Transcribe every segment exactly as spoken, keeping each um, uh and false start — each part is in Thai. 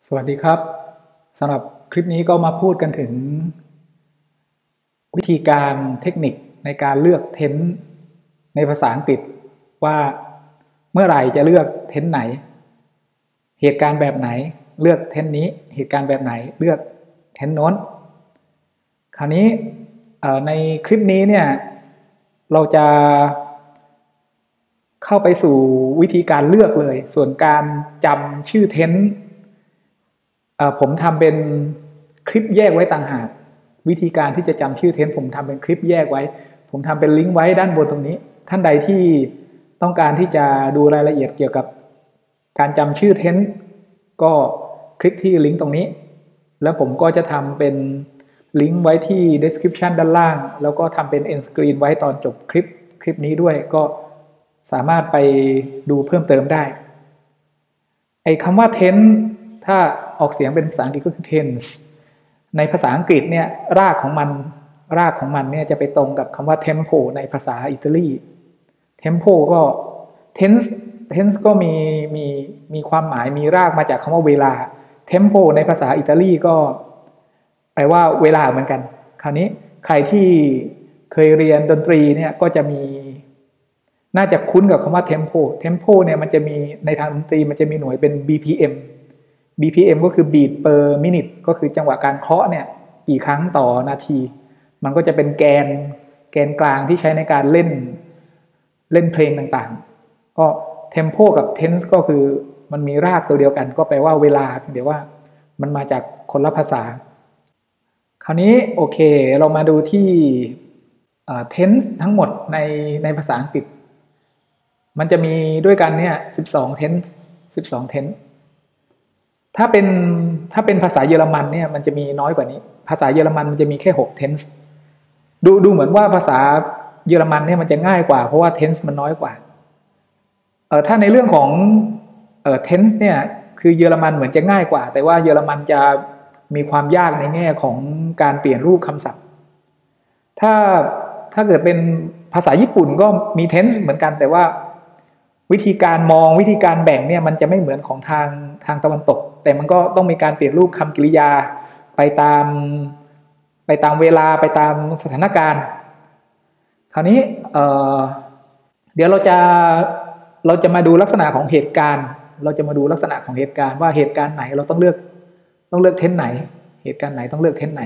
สวัสดีครับสำหรับคลิปนี้ก็มาพูดกันถึงวิธีการเทคนิคในการเลือกเทนส์ในภาษาอังกฤษว่าเมื่อไหร่จะเลือกเทนส์ไหนเหตุการณ์แบบไหนเลือกเทนส์นี้เหตุการณ์แบบไหนเลือกเทนส์โน้นคราวนี้ในคลิปนี้เนี่ยเราจะเข้าไปสู่วิธีการเลือกเลยส่วนการจำชื่อเทนส์ผมทำเป็นคลิปแยกไว้ต่างหากวิธีการที่จะจำชื่อเทนส์ผมทำเป็นคลิปแยกไว้ผมทำเป็นลิงก์ไว้ด้านบนตรงนี้ท่านใดที่ต้องการที่จะดูรายละเอียดเกี่ยวกับการจำชื่อเทนส์ก็คลิกที่ลิงก์ตรงนี้แล้วผมก็จะทำเป็นลิงก์ไว้ที่ description ด้านล่างแล้วก็ทำเป็น end screen ไว้ตอนจบคลิปคลิปนี้ด้วยก็สามารถไปดูเพิ่มเติมได้ไอ้คำว่า tense ถ้าออกเสียงเป็นภาษาอังกฤษก็คือ tense ในภาษาอังกฤษเนี่ยรากของมันรากของมันเนี่ยจะไปตรงกับคำว่า tempo ในภาษาอิตาลี tempo ก็ tense tense ก็มีมีมีความหมายมีรากมาจากคำว่าเวลา tempo ในภาษาอิตาลีก็แปลว่าเวลาเหมือนกันคราวนี้ใครที่เคยเรียนดนตรีเนี่ยก็จะมีน่าจะคุ้นกับคำว่า tempo tempo เนี่ยมันจะมีในทางดนตรีมันจะมีหน่วยเป็น บี พี เอ็ม บี พี เอ็ม ก็คือ beat per minute ก็คือจังหวะการเคาะเนี่ยกี่ครั้งต่อนาทีมันก็จะเป็นแกนแกนกลางที่ใช้ในการเล่นเล่นเพลงต่างๆก็ tempo กับ tense ก็คือมันมีรากตัวเดียวกันก็แปลว่าเวลาเดี๋ยวว่ามันมาจากคนละภาษาคราวนี้โอเคเรามาดูที่ tense ทั้งหมดในในภาษาอังกฤษมันจะมีด้วยกันเนี่ยสิบสอง tense สิบสอง tense ถ้าเป็นถ้าเป็นภาษาเยอรมันเนี่ยมันจะมีน้อยกว่านี้ภาษาเยอรมันมันจะมีแค่หก tense ดูดูเหมือนว่าภาษาเยอรมันเนี่ยมันจะง่ายกว่าเพราะว่า tense มันน้อยกว่าเอ่อถ้าในเรื่องของเอ่อ tense เนี่ยคือเยอรมันเหมือนจะง่ายกว่าแต่ว่าเยอรมันจะมีความยากในแง่ของการเปลี่ยนรูปคำศัพท์ถ้าถ้าเกิดเป็นภาษาญี่ปุ่นก็มี tense เหมือนกันแต่ว่าวิธีการมองวิธีการแบ่งเนี่ยมันจะไม่เหมือนของทางทางตะวันตกแต่มันก็ต้องมีการเปลี่ยนรูปคำกริยาไปตามไปตามเวลาไปตามสถานการณ์คราวนี้เอ่อเดี๋ยวเราจะเราจะมาดูลักษณะของเหตุการณ์เราจะมาดูลักษณะของเหตุการณ์ว่าเหตุการณ์ไหนเราต้องเลือกต้องเลือกเทนส์ไหนเหตุการณ์ไหนต้องเลือกเทนส์ไหน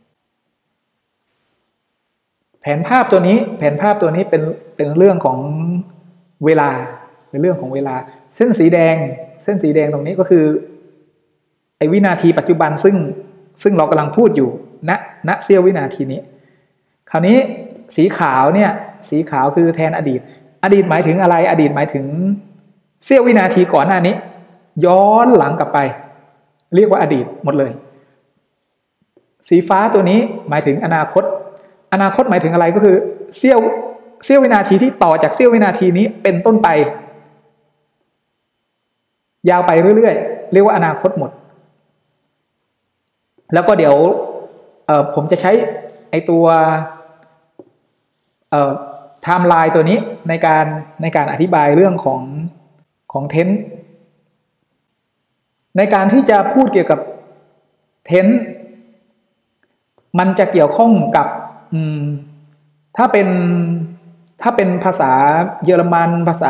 แผนภาพตัวนี้แผนภาพตัวนี้เป็นเป็นเรื่องของเวลาเป็นเรื่องของเวลาเส้นสีแดงเส้นสีแดงตรงนี้ก็คือไอ้วินาทีปัจจุบันซึ่งซึ่งเรากำลังพูดอยู่ณณเสี้ยววินาทีนี้คราวนี้สีขาวเนี่ยสีขาวคือแทนอดีตอดีตหมายถึงอะไรอดีตหมายถึงเสี้ยววินาทีก่อนหน้านี้ย้อนหลังกลับไปเรียกว่าอดีตหมดเลยสีฟ้าตัวนี้หมายถึงอนาคตอนาคตหมายถึงอะไรก็คือเสี้ยวเสี้ยววินาทีที่ต่อจากเสี้ยววินาทีนี้เป็นต้นไปยาวไปเรื่อยๆเรียกว่าอนาคตหมดแล้วก็เดี๋ยวผมจะใช้ไอตัวไทม์ไลน์ตัวนี้ในการในการอธิบายเรื่องของของเทนส์ในการที่จะพูดเกี่ยวกับเทนส์มันจะเกี่ยวข้องกับถ้าเป็นถ้าเป็นภาษาเยอรมันภาษา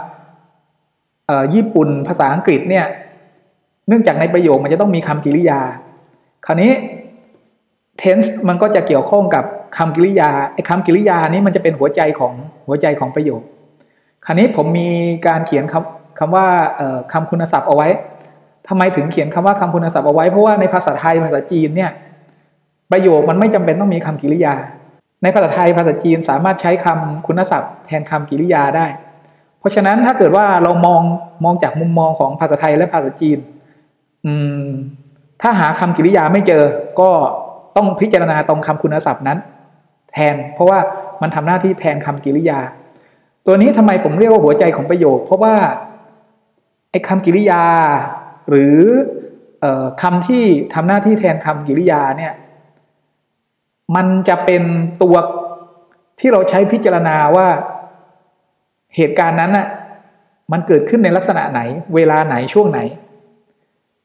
ญี่ปุ่นภาษาอังกฤษเนี่ยเนื่องจากในประโยคมันจะต้องมีคำกริยาคราวนี้ tense มันก็จะเกี่ยวข้องกับคำกริยาไอ้คำกริยานี้มันจะเป็นหัวใจของหัวใจของประโยคคราวนี้ผมมีการเขียนคำคำว่าคำคุณศัพท์เอาไว้ทำไมถึงเขียนคำว่าคำคุณศัพท์เอาไว้เพราะว่าในภาษาไทยภาษาจีนเนี่ยประโยคมันไม่จำเป็นต้องมีคำกริยาในภาษาไทยภาษาจีนสามารถใช้คำคุณศัพท์แทนคำกริยาได้เพราะฉะนั้นถ้าเกิดว่าเรามองมองจากมุมมองของภาษาไทยและภาษาจีนอืมถ้าหาคำกริยาไม่เจอก็ต้องพิจารณาตรงคำคุณศัพท์นั้นแทนเพราะว่ามันทำหน้าที่แทนคำกริยาตัวนี้ทำไมผมเรียกว่าหัวใจของประโยคเพราะว่าไอ้คำกริยาหรือเอ่อคำที่ทำหน้าที่แทนคำกริยาเนี่ยมันจะเป็นตัวที่เราใช้พิจารณาว่าเหตุการณ์นั้นน่ะมันเกิดขึ้นในลักษณะไหนเวลาไหนช่วงไหน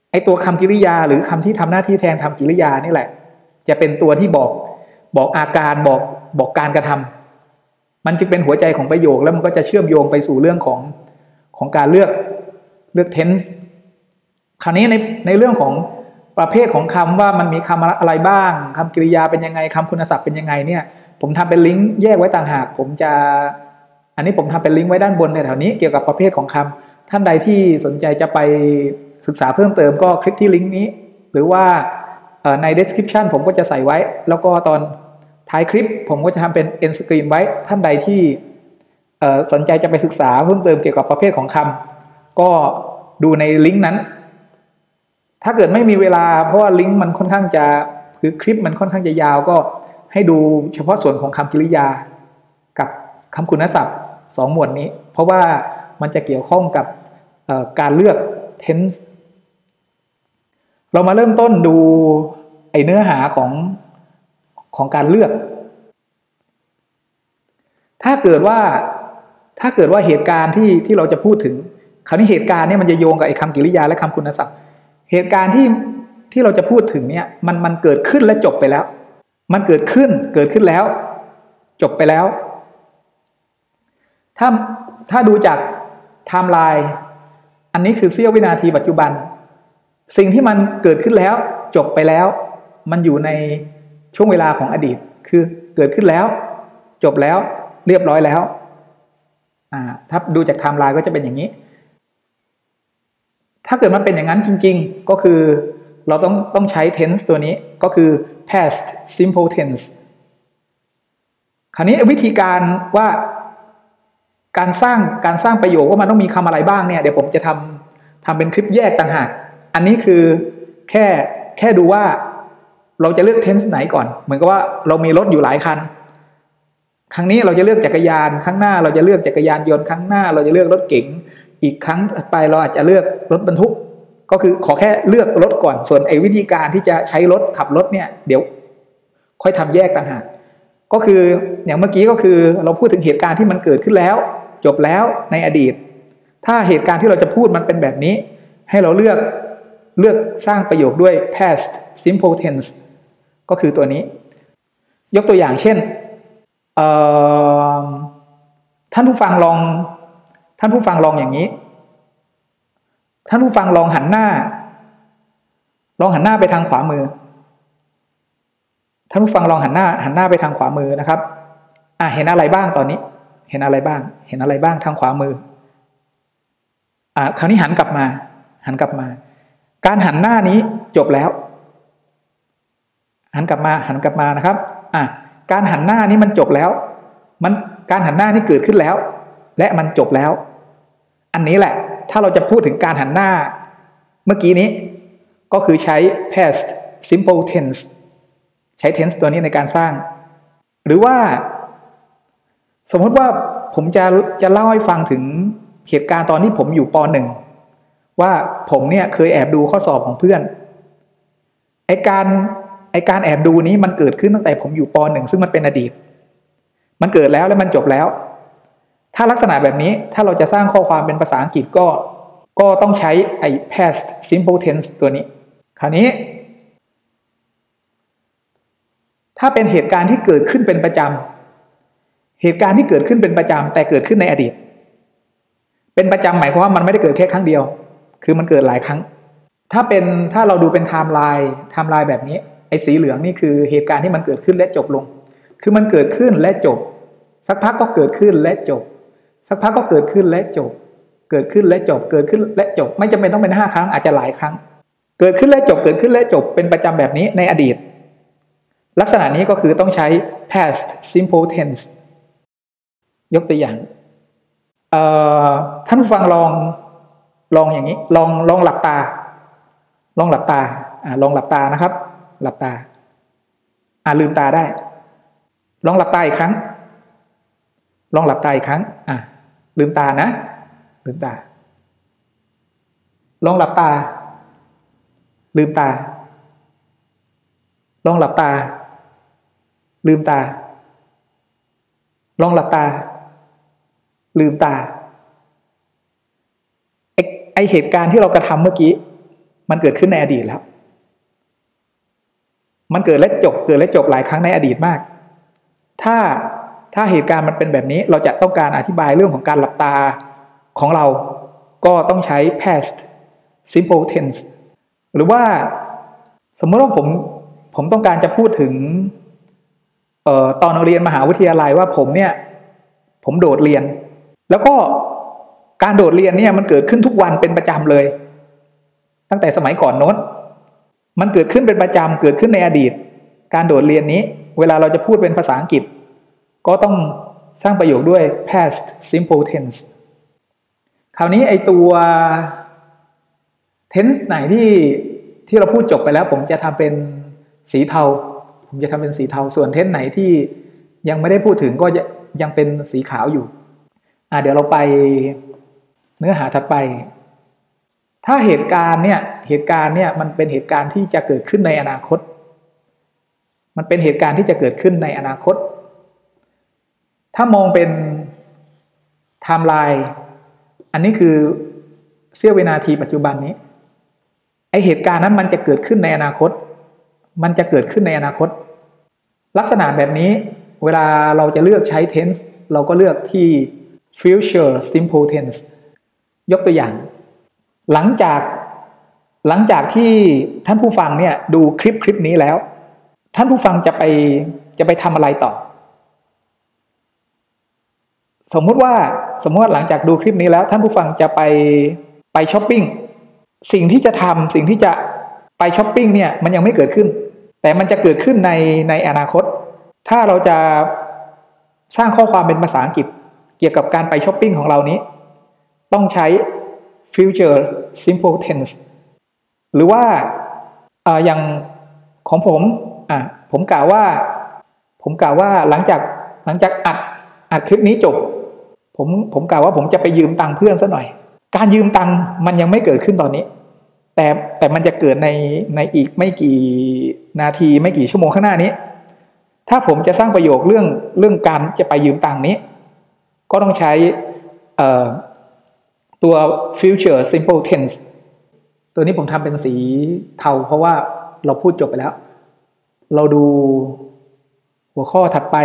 ไอตัวคำกริยาหรือคำที่ทำหน้าที่แทนคำกริยานี่แหละจะเป็นตัวที่บอกบอกอาการบอกบอกการกระทำมันจึงเป็นหัวใจของประโยคแล้วมันก็จะเชื่อมโยงไปสู่เรื่องของของการเลือกเลือก tense คราวนี้ในในเรื่องของประเภทของคำว่ามันมีคำอะไรบ้างคำกริยาเป็นยังไงคำคุณศัพท์เป็นยังไงเนี่ยผมทำเป็นลิงก์แยกไว้ต่างหากผมจะอันนี้ผมทำเป็นลิงก์ไว้ด้านบนในแถวนี้เกี่ยวกับประเภทของคำท่านใดที่สนใจจะไปศึกษาเพิ่มเติมก็คลิกที่ลิงก์นี้หรือว่าใน description ผมก็จะใส่ไว้แล้วก็ตอนท้ายคลิปผมก็จะทำเป็น end screen ไว้ท่านใดที่สนใจจะไปศึกษาเพิ่มเติมเกี่ยวกับประเภทของคำก็ดูในลิงก์นั้นถ้าเกิดไม่มีเวลาเพราะว่าลิงก์มันค่อนข้างจะคือคลิปมันค่อนข้างจะยาวก็ให้ดูเฉพาะส่วนของคำกริยากับคำคุณศัพท์สองหมวดนี้เพราะว่ามันจะเกี่ยวข้องกับการเลือก tense เรามาเริ่มต้นดูไอเนื้อหาของของการเลือกถ้าเกิดว่าถ้าเกิดว่าเหตุการณ์ที่ที่เราจะพูดถึงคราวนี้เหตุการณ์เนี่ยมันจะโยงกับไอคำกริยาและคำคุณศัพท์เหตุการณ์ที่ที่เราจะพูดถึงเนี่ยมันมันเกิดขึ้นและจบไปแล้วมันเกิดขึ้นเกิดขึ้นแล้วจบไปแล้วถ้าถ้าดูจากไทม์ไลน์อันนี้คือเสี้ยววินาทีปัจจุบันสิ่งที่มันเกิดขึ้นแล้วจบไปแล้วมันอยู่ในช่วงเวลาของอดีตคือเกิดขึ้นแล้วจบแล้วเรียบร้อยแล้วอ่าถ้าดูจากไทม์ไลน์ก็จะเป็นอย่างนี้ถ้าเกิดมันเป็นอย่างนั้นจริงๆก็คือเราต้องต้องใช้ tense ตัวนี้ก็คือ past simple tense คราวนี้วิธีการว่าการสร้างการสร้างประโยคว่ามันต้องมีคำอะไรบ้างเนี่ยเดี๋ยวผมจะทำทำเป็นคลิปแยกต่างหากอันนี้คือแค่แค่ดูว่าเราจะเลือก tense ไหนก่อนเหมือนกับว่าเรามีรถอยู่หลายคันครั้งนี้เราจะเลือกจักรยานครั้งหน้าเราจะเลือกจักรยานยนต์ครั้งหน้าเราจะเลือกรถเก๋งอีกครั้งไปเราอาจจะเลือกรถบรรทุกก็คือขอแค่เลือกรถก่อนส่วนไอ้วิธีการที่จะใช้รถขับรถเนี่ยเดี๋ยวค่อยทำแยกต่างหากก็คืออย่างเมื่อกี้ก็คือเราพูดถึงเหตุการณ์ที่มันเกิดขึ้นแล้วจบแล้วในอดีตถ้าเหตุการณ์ที่เราจะพูดมันเป็นแบบนี้ให้เราเลือกเลือกสร้างประโยคด้วย past simple tense ก็คือตัวนี้ยกตัวอย่างเช่นท่านผู้ฟังลองท่านผู้ฟังลองอย่างนี้ท่านผู้ฟังลองหันหน้าลองหันหน้าไปทางขวามือท่านผู้ฟังลองหันหน้าหันหน้าไปทางขวามือนะครับอ่ะเห็นอะไรบ้างตอนนี้เห็นอะไรบ้างเห็นอะไรบ้างทางขวามืออ่ะคราวนี้หันกลับมาหันกลับมาการหันหน้านี้จบแล้วหันกลับมาหันกลับมานะครับอ่ะการหันหน้านี้มันจบแล้วมันการหันหน้านี้เกิดขึ้นแล้วและมันจบแล้วอันนี้แหละถ้าเราจะพูดถึงการหันหน้าเมื่อกี้นี้ก็คือใช้ past simple tense ใช้ tense ตัวนี้ในการสร้างหรือว่าสมมติว่าผมจะจะเล่าให้ฟังถึงเหตุการณ์ตอนที่ผมอยู่ป.หนึ่ง ว่าผมเนี่ยเคยแอบดูข้อสอบของเพื่อนไอการไอการแอบดูนี้มันเกิดขึ้นตั้งแต่ผมอยู่ป.หนึ่ง ซึ่งมันเป็นอดีตมันเกิดแล้วและมันจบแล้วถ้าลักษณะแบบนี้ถ้าเราจะสร้างข้อความเป็นภาษาอังกฤษก็ก็ต้องใช้ไอ้ past simple tense ตัวนี้คราวนี้ถ้าเป็นเหตุการณ์ที่เกิดขึ้นเป็นประจำเหตุการณ์ที่เกิดขึ้นเป็นประจำแต่เกิดขึ้นในอดีตเป็นประจำหมายความว่ามันไม่ได้เกิดแค่ครั้งเดียวคือมันเกิดหลายครั้งถ้าเป็นถ้าเราดูเป็นไทม์ไลน์ไทม์ไลน์แบบนี้ไอ้สีเหลืองนี่คือเหตุการณ์ที่มันเกิดขึ้นและจบลงคือมันเกิดขึ้นและจบสักพักก็เกิดขึ้นและจบสักพักก็เกิดขึ้นและจบเกิดขึ้นและจบเกิดขึ้นและจบไม่จำเป็นต้องเป็นห้าครั้งอาจจะหลายครั้งเกิดขึ้นและจบเกิดขึ้นและจบเป็นประจำแบบนี้ในอดีตลักษณะนี้ก็คือต้องใช้ past simple tense ยกตัวอย่างท่านผู้ฟังลองลองอย่างนี้ลองลองหลับตาลองหลับตาอ่าลองหลับตานะครับหลับตาอ่าลืมตาได้ลองหลับตาอีกครั้งลองหลับตาอีกครั้งอ่ะลืมตานะลืมตาลองหลับตาลืมตาลองหลับตาลืมตาลองหลับตาลืมตาไอไอเหตุการณ์ที่เรากระทำเมื่อกี้มันเกิดขึ้นในอดีตแล้วมันเกิดและจบเกิดและจบหลายครั้งในอดีตมากถ้าถ้าเหตุการณ์มันเป็นแบบนี้เราจะต้องการอธิบายเรื่องของการหลับตาของเราก็ต้องใช้ past simple tense หรือว่าสมมติว่าผมผมต้องการจะพูดถึงเอ่อตอนเรียนมหาวิทยาลัยว่าผมเนี่ยผมโดดเรียนแล้วก็การโดดเรียนเนี่ยมันเกิดขึ้นทุกวันเป็นประจำเลยตั้งแต่สมัยก่อนโน้นมันเกิดขึ้นเป็นประจำเกิดขึ้นในอดีตการโดดเรียนนี้เวลาเราจะพูดเป็นภาษาอังกฤษก็ต้องสร้างประโยคด้วย past simple tense คราวนี้ไอตัว tense ไหนที่ที่เราพูดจบไปแล้วผมจะทำเป็นสีเทาผมจะทำเป็นสีเทาส่วน tense ไหนที่ยังไม่ได้พูดถึงก็ยังเป็นสีขาวอยู่อ่ะเดี๋ยวเราไปเนื้อหาถัดไปถ้าเหตุการณ์เนี่ยเหตุการณ์เนี่ยมันเป็นเหตุการณ์ที่จะเกิดขึ้นในอนาคตมันเป็นเหตุการณ์ที่จะเกิดขึ้นในอนาคตถ้ามองเป็นไทม์ไลน์อันนี้คือเสี้ยววินาทีปัจจุบันนี้ไอเหตุการณ์นั้นมันจะเกิดขึ้นในอนาคตมันจะเกิดขึ้นในอนาคตลักษณะแบบนี้เวลาเราจะเลือกใช้ tense เราก็เลือกที่ future simple tense ยกตัวอย่างหลังจากหลังจากที่ท่านผู้ฟังเนี่ยดูคลิปคลิปนี้แล้วท่านผู้ฟังจะไปจะไปทำอะไรต่อสมมุติว่าสมมติว่าหลังจากดูคลิปนี้แล้วท่านผู้ฟังจะไปไปช้อปปิ้งสิ่งที่จะทำสิ่งที่จะไปช้อปปิ้งเนี่ยมันยังไม่เกิดขึ้นแต่มันจะเกิดขึ้นในในอนาคตถ้าเราจะสร้างข้อความเป็นภาษาอังกฤษเกี่ยวกับการไปช้อปปิ้งของเรานี้ต้องใช้ future simple tense หรือว่าอ่าอย่างของผมอ่ะผมกล่าวว่าผมกล่าวว่าหลังจากหลังจากอัดอัดคลิปนี้จบผมผมกล่าวว่าผมจะไปยืมตังค์เพื่อนซะหน่อยการยืมตังค์มันยังไม่เกิดขึ้นตอนนี้แต่แต่มันจะเกิดในในอีกไม่กี่นาทีไม่กี่ชั่วโมงข้างหน้านี้ถ้าผมจะสร้างประโยคเรื่องเรื่องการจะไปยืมตังค์นี้ก็ต้องใช้เอ่อตัว future simple tense ตัวนี้ผมทำเป็นสีเทาเพราะว่าเราพูดจบไปแล้วเราดูหัวข้อถัดไป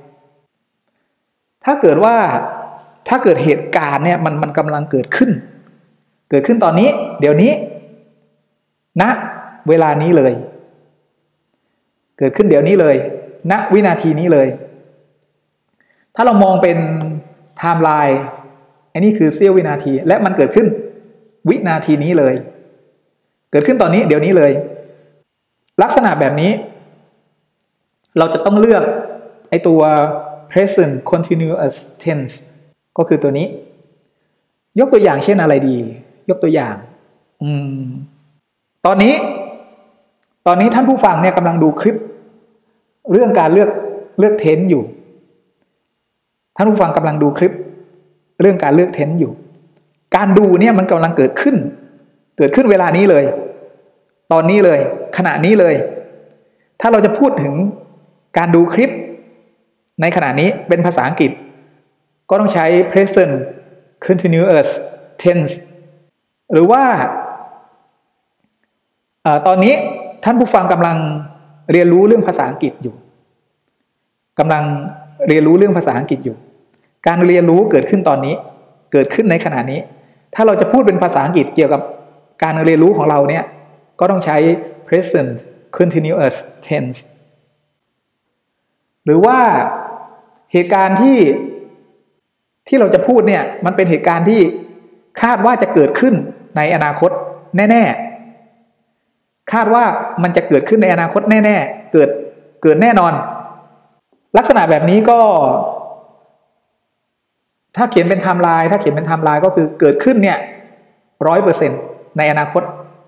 ถ้าเกิดว่าถ้าเกิดเหตุการณ์เนี่ยมันมันกำลังเกิดขึ้นเกิดขึ้นตอนนี้เดี๋ยวนี้ณนะเวลานี้เลยเกิดขึ้นเดี๋ยวนี้เลยณนะวินาทีนี้เลยถ้าเรามองเป็นไทม์ไลน์อันนี้คือเสี้ยววินาทีและมันเกิดขึ้นวินาทีนี้เลยเกิดขึ้นตอนนี้เดี๋ยวนี้เลยลักษณะแบบนี้เราจะต้องเลือกไอตัว present continuous tense ก็คือตัวนี้ยกตัวอย่างเช่นอะไรดียกตัวอย่างอืมตอนนี้ตอนนี้ท่านผู้ฟังเนี่ยกำลังดูคลิปเรื่องการเลือกเลือกเทนส์อยู่ท่านผู้ฟังกำลังดูคลิปเรื่องการเลือกเทนส์อยู่การดูเนี่ยมันกำลังเกิดขึ้นเกิดขึ้นเวลานี้เลยตอนนี้เลยขณะนี้เลยถ้าเราจะพูดถึงการดูคลิปในขณะนี้เป็นภาษาอังกฤษก็ต้องใช้ present continuous tense หรือว่าตอนนี้ท่านผู้ฟังกำลังเรียนรู้เรื่องภาษาอังกฤษอยู่กำลังเรียนรู้เรื่องภาษาอังกฤษอยู่การเรียนรู้เกิดขึ้นตอนนี้เกิดขึ้นในขณะนี้ถ้าเราจะพูดเป็นภาษาอังกฤษเกี่ยวกับการเรียนรู้ของเราเนี่ยก็ต้องใช้ present continuous tense หรือว่าเหตุการณ์ที่ที่เราจะพูดเนี่ยมันเป็นเหตุการณ์ที่คาดว่าจะเกิดขึ้นในอนาคตแน่ๆคาดว่ามันจะเกิดขึ้นในอนาคตแน่ๆเกิดเกิดแน่นอนลักษณะแบบนี้ก็ถ้าเขียนเป็นไทม์ไลน์ถ้าเขียนเป็นไทม์ไลน์ก็คือเกิดขึ้นเนี่ยร้อยเปอร์เซ็นต์ในอนาคต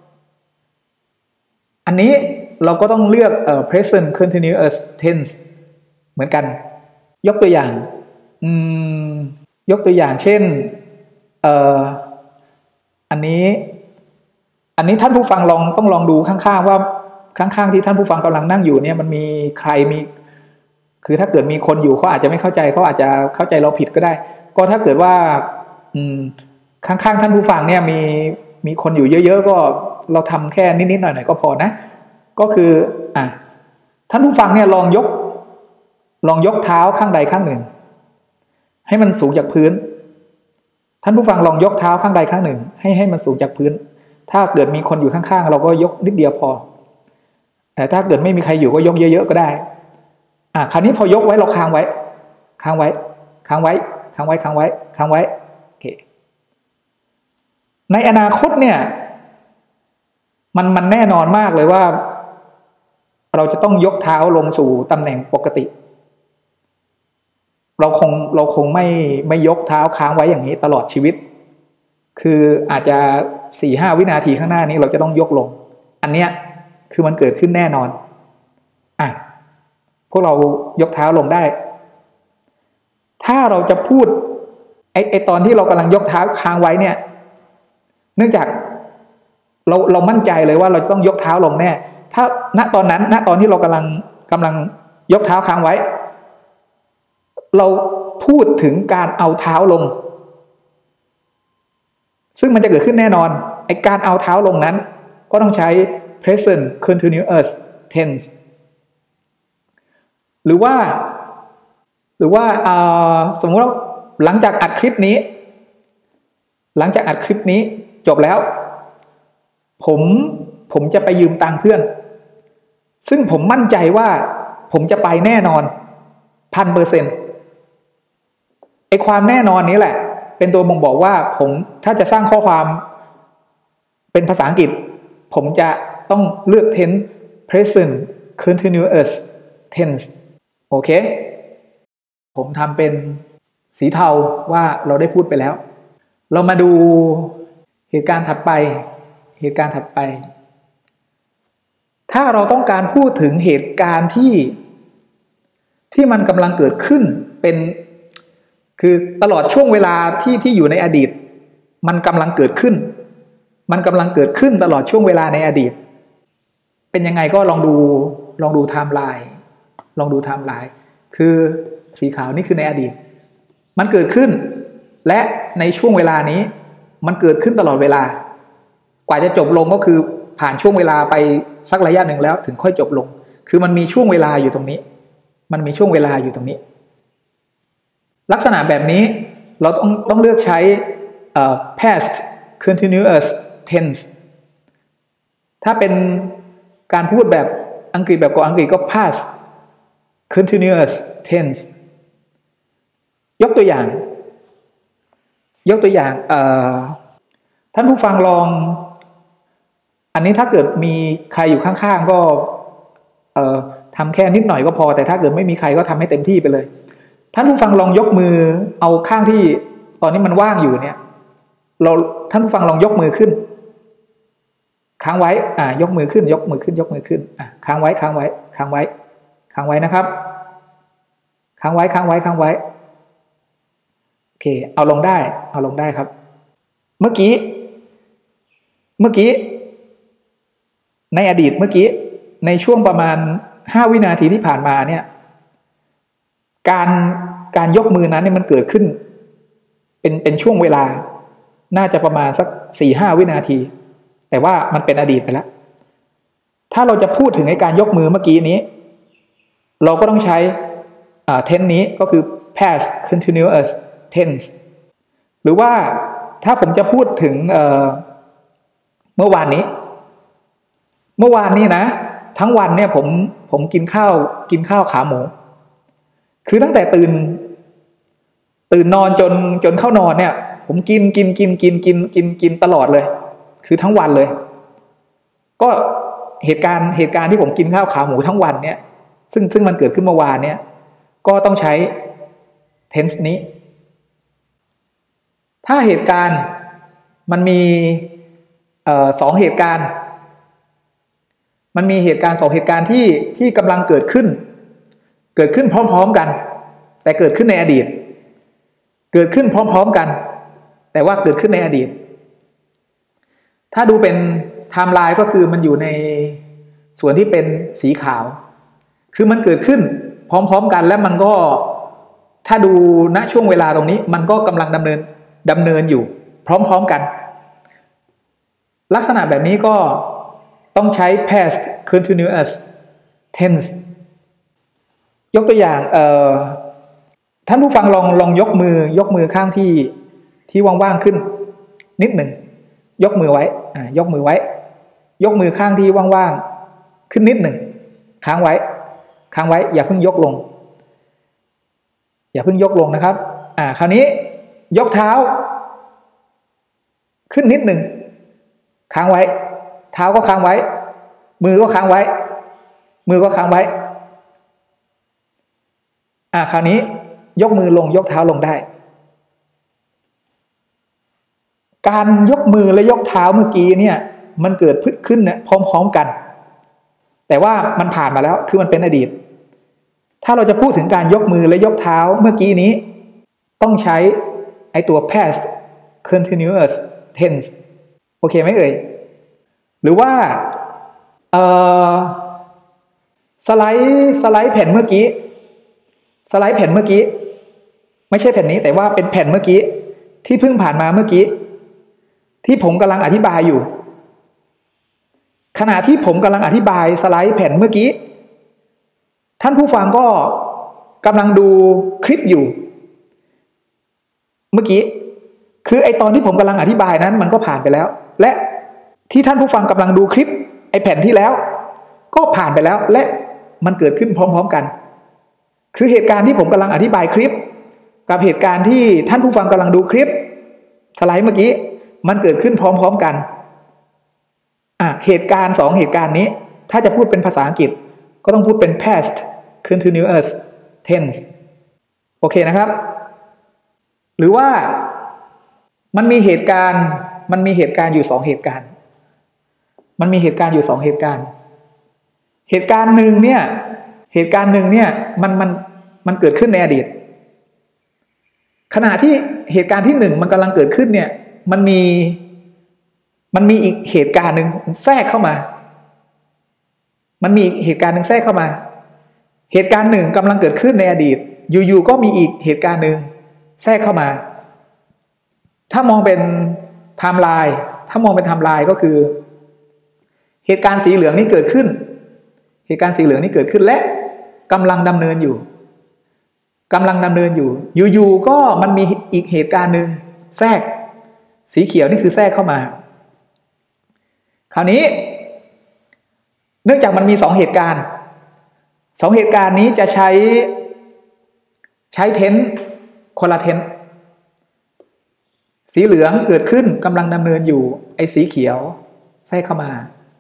อันนี้เราก็ต้องเลือกเอ่อ present continuous tense เหมือนกันยกตัวอย่างอืมยกตัวอย่างเช่นเอ่ออันนี้อันนี้ท่านผู้ฟังลองต้องลองดูข้างๆว่าข้างๆที่ท่านผู้ฟังกำลังนั่งอยู่เนี่ยมันมีใครมีคือถ้าเกิดมีคนอยู่เขาอาจจะไม่เข้าใจเขาอาจจะเข้าใจเราผิดก็ได้ก็ถ้าเกิดว่าอืมข้างๆท่านผู้ฟังเนี่ยมีมีคนอยู่เยอะๆก็เราทำแค่นิดๆหน่อยๆก็พอนะก็คืออ่ะท่านผู้ฟังเนี่ยลองยกลองยกเท้าข้างใดข้างหนึ่งให้มันสูงจากพื้นท่านผู้ฟังลองยกเท้าข้างใดข้างหนึ่งให้ให้มันสูงจากพื้นถ้าเกิดมีคนอยู่ข้างๆเราก็ยกนิดเดียวพอแต่ถ้าเกิดไม่มีใครอยู่ก็ยกเยอะๆก็ได้อ่ะคราวนี้พอยกไว้เราค้างไว้ค้างไว้ค้างไว้ค้างไว้ค้างไว้ค้างไว้โอเคในอนาคตเนี่ยมันมันแน่นอนมากเลยว่าเราจะต้องยกเท้าลงสู่ตำแหน่งปกติเราคงเราคงไม่ไม่ยกเท้าค้างไว้อย่างนี้ตลอดชีวิตคืออาจจะสี่ห้าวินาทีข้างหน้านี้เราจะต้องยกลงอันเนี้ยคือมันเกิดขึ้นแน่นอนอ่ะพวกเรายกเท้าลงได้ถ้าเราจะพูดไอ้ไอ้ตอนที่เรากำลังยกเท้าค้างไว้เนี่ยเนื่องจากเราเรามั่นใจเลยว่าเราจะต้องยกเท้าลงแน่ถ้าณตอนนั้นณตอนที่เรากำลังกำลังยกเท้าค้างไว้เราพูดถึงการเอาเท้าลงซึ่งมันจะเกิดขึ้นแน่นอนไอ้การเอาเท้าลงนั้นก็ต้องใช้ present continuous tense หรือว่าหรือว่าสมมติว่าหลังจากอัดคลิปนี้หลังจากอัดคลิปนี้จบแล้วผมผมจะไปยืมตังค์เพื่อนซึ่งผมมั่นใจว่าผมจะไปแน่นอนพันเปอร์เซ็นต์ไอความแน่นอนนี้แหละเป็นตัวบ่งบอกว่าผมถ้าจะสร้างข้อความเป็นภาษาอังกฤษผมจะต้องเลือก tense present continuous tense โอเคผมทำเป็นสีเทาว่าเราได้พูดไปแล้วเรามาดูเหตุการณ์ถัดไปเหตุการณ์ถัดไปถ้าเราต้องการพูดถึงเหตุการณ์ที่ที่มันกำลังเกิดขึ้นเป็นคือตลอดช่วงเวลาที่ที่อยู่ในอดีตมันกำลังเกิดขึ้นมันกำลังเกิดขึ้นตลอดช่วงเวลาในอดีตเป็นยังไงก็ลองดูลองดูไทม์ไลน์ลองดูไทม์ไลน์คือสีขาวนี่คือในอดีตมันเกิดขึ้นและในช่วงเวลานี้มันเกิดขึ้นตลอดเวลากว่าจะจบลงก็คือผ่านช่วงเวลาไปสักระยะหนึ่งแล้วถึงค่อยจบลงคือมันมีช่วงเวลาอยู่ตรงนี้มันมีช่วงเวลาอยู่ตรงนี้ลักษณะแบบนี้เราต้องต้องเลือกใช้ uh, past continuous tense ถ้าเป็นการพูดแบบอังกฤษแบบเกาะอังกฤษก็ past continuous tense ยกตัวอย่างยกตัวอย่างท่านผู้ฟังลองอันนี้ถ้าเกิดมีใครอยู่ข้างๆก็ทำแค่นิดหน่อยก็พอแต่ถ้าเกิดไม่มีใครก็ทำให้เต็มที่ไปเลยท่านผู้ฟังลองยกมือเอาข้างที่ตอนนี้มันว่างอยู่เนี่ยเราท่านผู้ฟังลองยกมือขึ้นค้างไว้อ่ายกมือขึ้นยกมือขึ้นยกมือขึ้นอ่ะค้างไว้ค้างไว้ค้างไว้ค้างไว้นะครับค้างไว้ค้างไว้ค้างไว้โอเคเอาลงได้เอาลงได้ครับเมื่อกี้เมื่อกี้ในอดีตเมื่อกี้ในช่วงประมาณห้าวินาทีที่ผ่านมาเนี่ยการการยกมือนั้นเนี่ยมันเกิดขึ้นเป็นเป็นช่วงเวลาน่าจะประมาณสักสี่ห้าวินาทีแต่ว่ามันเป็นอดีตไปแล้วถ้าเราจะพูดถึงในการยกมือเมื่อกี้นี้เราก็ต้องใช้อ่า tense นี้ก็คือ past continuous tense หรือว่าถ้าผมจะพูดถึงเอ่อเมื่อวานนี้เมื่อวานนี้นะทั้งวันเนี่ยผมผมกินข้าวกินข้าวขาหมูคือตั้งแต่ตื่นตื่นนอนจนจนเข้านอนเนี่ยผมกินกินกินกินกินกินกินตลอดเลยคือทั้งวันเลยก็เหตุการณ์เหตุการณ์ที่ผมกินข้าวขาหมูทั้งวันเนี่ยซึ่งซึ่งมันเกิดขึ้นเมื่อวานเนี่ยก็ต้องใช้ tense นี้ถ้าเหตุการณ์มันมีเอ่อสองเหตุการณ์มันมีเหตุการณ์สองเหตุการณ์ที่ที่กำลังเกิดขึ้นเกิดขึ้นพร้อมๆกันแต่เกิดขึ้นในอดีตเกิดขึ้นพร้อมๆกันแต่ว่าเกิดขึ้นในอดีตถ้าดูเป็นไทม์ไลน์ก็คือมันอยู่ในส่วนที่เป็นสีขาวคือมันเกิดขึ้นพร้อมๆกันและมันก็ถ้าดูณช่วงเวลาตรงนี้มันก็กำลังดำเนินดำเนินอยู่พร้อมๆกันลักษณะแบบนี้ก็ต้องใช้ past continuous tense ยกตัวอย่างเอ่อท่านผู้ฟังลองลองยกมือยกมือข้างที่ที่ว่างๆขึ้นนิดหนึ่งยกมือไว้อ่ายกมือไว้ยกมือข้างที่ว่างๆขึ้นนิดหนึ่งค้างไว้ค้างไว้อย่าเพิ่งยกลงอย่าเพิ่งยกลงนะครับอ่าคราวนี้ยกเท้าขึ้นนิดหนึ่งค้างไว้เท้าก็ค้างไว้มือก็ค้างไว้มือก็ค้างไว้อ่าคราวนี้ยกมือลงยกเท้าลงได้การยกมือและยกเท้าเมื่อกี้เนี่ยมันเกิดขึ้นเนี่ยพร้อมๆกันแต่ว่ามันผ่านมาแล้วคือมันเป็นอดีตถ้าเราจะพูดถึงการยกมือและยกเท้าเมื่อกี้นี้ต้องใช้ไอตัว past continuous tense โอเคไหมเอ่ยหรือว่าเอ่อสไลด์สไลด์แผ่นเมื่อกี้สไลด์แผ่นเมื่อกี้ไม่ใช่แผ่นนี้แต่ว่าเป็นแผ่นเมื่อกี้ที่เพิ่งผ่านมาเมื่อกี้ที่ผมกำลังอธิบายอยู่ขณะที่ผมกำลังอธิบายสไลด์แผ่นเมื่อกี้ท่านผู้ฟังก็กำลังดูคลิปอยู่เมื่อกี้คือไอตอนที่ผมกำลังอธิบายนั้นมันก็ผ่านไปแล้วและที่ท่านผู้ฟังกำลังดูคลิปไอแผ่นที่แล้วก็ผ่านไปแล้วและมันเกิดขึ้นพร้อมๆกันคือเหตุการณ์ที่ผมกำลังอธิบายคลิปกับเหตุการณ์ที่ท่านผู้ฟังกำลังดูคลิปสไลด์เมื่อกี้มันเกิดขึ้นพร้อมๆกันอ่ะเหตุการณ์สองเหตุการณ์นี้ถ้าจะพูดเป็นภาษาอังกฤษก็ต้องพูดเป็น past continuous tense โอเคนะครับหรือว่ามันมีเหตุการณ์มันมีเหตุการณ์อยู่สองเหตุการณ์มันมีเหตุการณ์อยู่สองเหตุการณ์เหตุการณ์หนึ่งเนี่ยเหตุการณ์หนึ่งเนี่ยมันมันมันเกิดขึ้นในอดีตขณะที่เหตุการณ์ที่หนึ่งมันกำลังเกิดขึ้นเนี่ยมันมีมันมีอีกเหตุการณ์หนึ่งแทรกเข้ามามันมีเหตุการณ์หนึ่งแทรกเข้ามาเหตุการณ์หนึ่งกำลังเกิดขึ้นในอดีตอยู่ๆก็มีอีกเหตุการณ์หนึ่งแทรกเข้ามาถ้ามองเป็นไทม์ไลน์ถ้ามองเป็นไทม์ไลน์ก็คือเหตุการณ์สีเหลืองนี้เกิดขึ้นเหตุการณ์สีเหลืองนี้เกิดขึ้นและกำลังดำเนินอยู่กำลังดำเนินอยู่อยู่ๆก็มันมีอีกเหตุการณ์หนึ่งแทรกสีเขียวนี่คือแทรกเข้ามาคราวนี้เนื่องจากมันมีสองเหตุการณ์สองเหตุการณ์นี้จะใช้ใช้เทนส์คนละเทนส์สีเหลืองเกิดขึ้นกำลังดำเนินอยู่ไอ้สีเขียวแทรกเข้ามา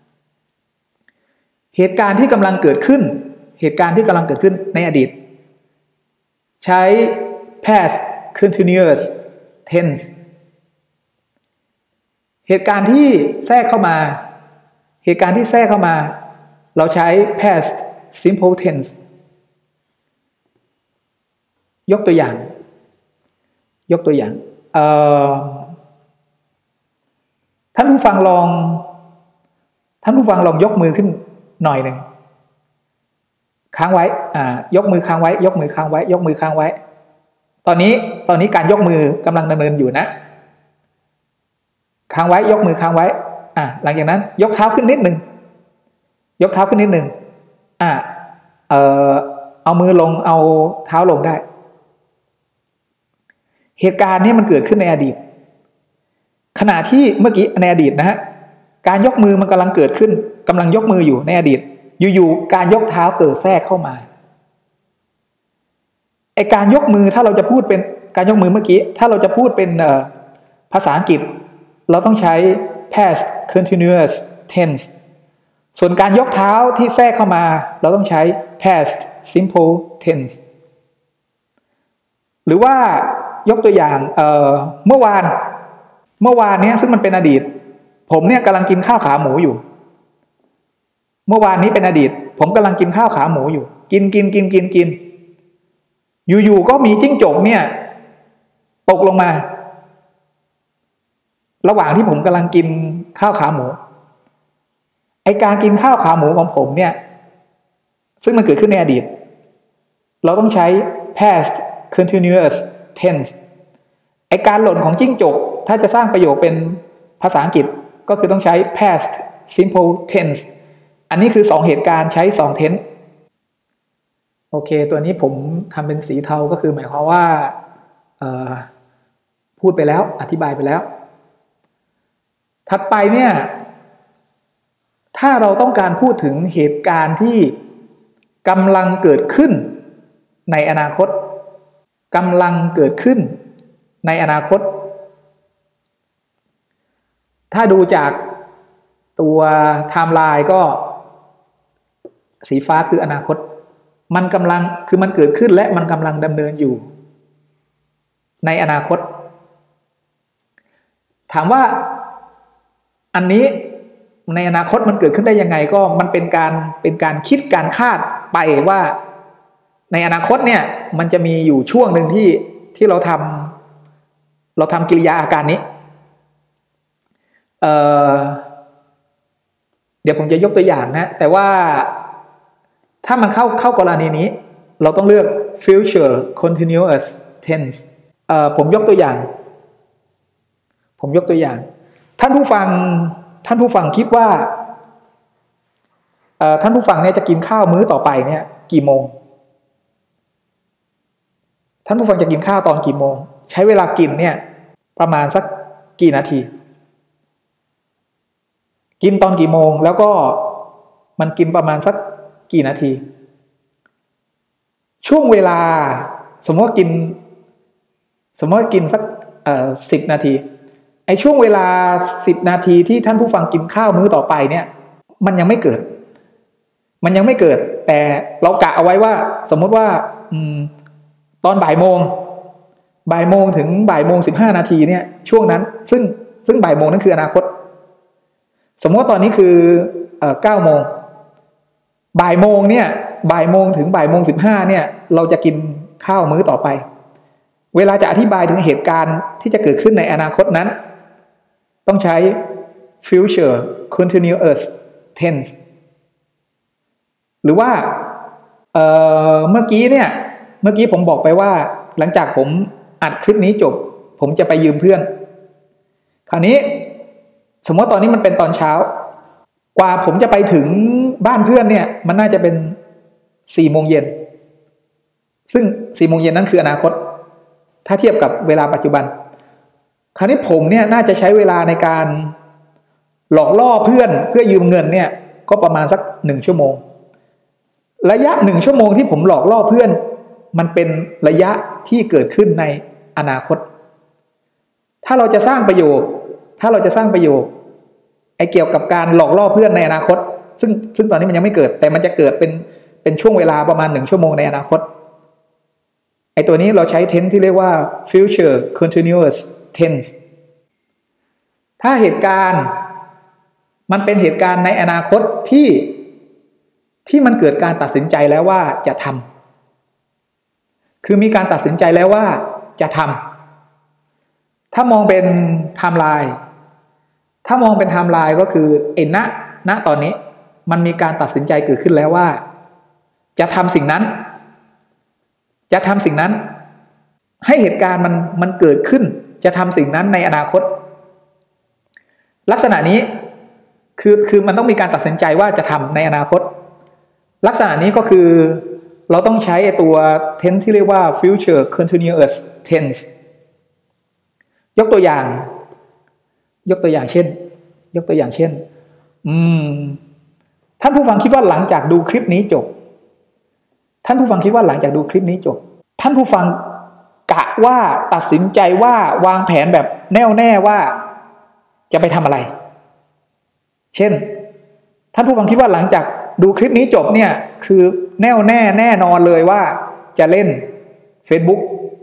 เหตุการณ์ที่กำลังเกิดขึ้นเหตุการณ์ที่กำลังเกิดขึ้นในอดีตใช้ past continuous tense เหตุการณ์ที่แทรกเข้ามาเหตุการณ์ที่แทรกเข้ามาเราใช้ past simple tense ยกตัวอย่างยกตัวอย่างท่านผู้ฟังลองท่านผู้ฟังลองยกมือขึ้นหน่อยหนึ่งค้างไว้อ่ายกมือค้างไว้ยกมือค้างไว้ยกมือค้างไว้ตอนนี้ตอนนี้การยกมือกำลังดำเนินอยู่นะค้างไว้ยกมือค้างไว้อ่ะหลังจากนั้นยกเท้าขึ้นนิดหนึ่งยกเท้าขึ้นนิดหนึ่งอ่ะเอ่อเอามือลงเอาเท้าลงได้เหตุการณ์นี้มันเกิดขึ้นในอดีตขณะที่เมื่อกี้ในอดีตนะฮะการยกมือมันกำลังเกิดขึ้นกำลังยกมืออยู่ในอดีตอยู่ๆการยกเท้าเกิดแทรกเข้ามาไอการยกมือถ้าเราจะพูดเป็นการยกมือเมื่อกี้ถ้าเราจะพูดเป็นภาษาอังกฤษเราต้องใช้ past continuous tense ส่วนการยกเท้าที่แทรกเข้ามาเราต้องใช้ past simple tense หรือว่ายกตัวอย่างเอ่อเมื่อวานเมื่อวานเนี้ยซึ่งมันเป็นอดีตผมเนี่ยกำลังกินข้าวขาหมูอยู่เมื่อวานนี้เป็นอดีตผมกำลังกินข้าวขาหมูอยู่กินกินกินกินกินอยู่ๆก็มีจิ้งจกเนี่ยตกลงมาระหว่างที่ผมกำลังกินข้าวขาหมูไอการกินข้าวขาหมูของผมเนี่ยซึ่งมันเกิดขึ้นในอดีตเราต้องใช้ past continuous tense ไอการหล่นของจิ้งจกถ้าจะสร้างประโยคเป็นภาษาอังกฤษก็คือต้องใช้ past simple tense อันนี้คือสองเหตุการณ์ใช้สอง tense โอเคตัวนี้ผมทำเป็นสีเทาก็คือหมายความว่าพูดไปแล้วอธิบายไปแล้วถัดไปเนี่ยถ้าเราต้องการพูดถึงเหตุการณ์ที่กำลังเกิดขึ้นในอนาคตกำลังเกิดขึ้นในอนาคตถ้าดูจากตัวไทม์ไลน์ก็สีฟ้าคืออนาคตมันกำลังคือมันเกิดขึ้นและมันกำลังดำเนินอยู่ในอนาคตถามว่าอันนี้ในอนาคตมันเกิดขึ้นได้ยังไงก็มันเป็นการเป็นการคิดการคาดไปว่าในอนาคตเนี่ยมันจะมีอยู่ช่วงหนึ่งที่ที่เราทำเราทำกิริยาอาการนี้เอ่อเดี๋ยวผมจะยกตัวอย่างนะแต่ว่าถ้ามันเข้าเข้ากรณีนี้เราต้องเลือก future continuous tense เอ่อผมยกตัวอย่างผมยกตัวอย่างท่านผู้ฟังท่านผู้ฟังคิดว่าเอ่อท่านผู้ฟังเนี่ยจะกินข้าวมื้อต่อไปเนี่ยกี่โมงท่านผู้ฟังจะกินข้าวตอนกี่โมงใช้เวลากินเนี่ยประมาณสักกี่นาทีกินตอนกี่โมงแล้วก็มันกินประมาณสักกี่นาทีช่วงเวลาสมมติว่ากินสมมติว่ากินสักเอ่อสิบนาทีไอ้ช่วงเวลาสิบนาทีที่ท่านผู้ฟังกินข้าวมื้อต่อไปเนี่ยมันยังไม่เกิดมันยังไม่เกิดแต่เรากะเอาไว้ว่าสมมติว่าอืมตอนบ่ายโมงบ่ายโมงถึงบ่ายโมงสิบห้านาทีเนี่ยช่วงนั้นซึ่งซึ่งบ่ายโมงนั่นคืออนาคตสมมติว่าตอนนี้คือเอ่อเก้าโมงบ่ายโมงเนี่ยบ่ายโมงถึงบ่ายโมงสิบห้าเนี่ยเราจะกินข้าวมื้อต่อไปเวลาจะอธิบายถึงเหตุการณ์ที่จะเกิดขึ้นในอนาคตนั้นต้องใช้ future continuous tense หรือว่าเอ่อเมื่อกี้เนี่ยเมื่อกี้ผมบอกไปว่าหลังจากผมอัดคลิปนี้จบผมจะไปยืมเพื่อนคราวนี้สมมติตอนนี้มันเป็นตอนเช้ากว่าผมจะไปถึงบ้านเพื่อนเนี่ยมันน่าจะเป็นสี่โมงเย็นซึ่งสี่โมงเย็นนั้นคืออนาคตถ้าเทียบกับเวลาปัจจุบันคราวนี้ผมเนี่ยน่าจะใช้เวลาในการหลอกล่อเพื่อนเพื่อยืมเงินเนี่ยก็ประมาณสักหนึ่งชั่วโมงระยะหนึ่งชั่วโมงที่ผมหลอกล่อเพื่อนมันเป็นระยะที่เกิดขึ้นในอนาคตถ้าเราจะสร้างประโยคถ้าเราจะสร้างประโยคไอ้เกี่ยวกับการหลอกล่อเพื่อนในอนาคตซึ่งซึ่งตอนนี้มันยังไม่เกิดแต่มันจะเกิดเป็นเป็นช่วงเวลาประมาณหนึ่งชั่วโมงในอนาคตไอ้ตัวนี้เราใช้ tense ที่เรียกว่า future continuous tense ถ้าเหตุการณ์มันเป็นเหตุการณ์ในอนาคตที่ที่มันเกิดการตัดสินใจแล้วว่าจะทำคือมีการตัดสินใจแล้วว่าจะทำถ้ามองเป็นไทม์ไลน์ถ้ามองเป็นไทม์ไลน์ก็คือไอ้ณณตอนนี้มันมีการตัดสินใจเกิดขึ้นแล้วว่าจะทำสิ่งนั้นจะทำสิ่งนั้นให้เหตุการณ์มันมันเกิดขึ้นจะทำสิ่งนั้นในอนาคตลักษณะนี้คือคือมันต้องมีการตัดสินใจว่าจะทำในอนาคตลักษณะนี้ก็คือเราต้องใช้ตัว tense ที่เรียกว่า future continuous tense ยกตัวอย่างยกตัวอย่างเช่นยกตัวอย่างเช่นอืมท่านผู้ฟังคิดว่าหลังจากดูคลิปนี้จบท่านผู้ฟังคิดว่าหลังจากดูคลิปนี้จบท่านผู้ฟังกะว่าตัดสินใจว่าวางแผนแบบแน่วแน่ว่าจะไปทำอะไรเช่นท่านผู้ฟังคิดว่าหลังจากดูคลิปนี้จบเนี่ยคือแน่วแน่แน่นอนเลยว่าจะเล่น Facebook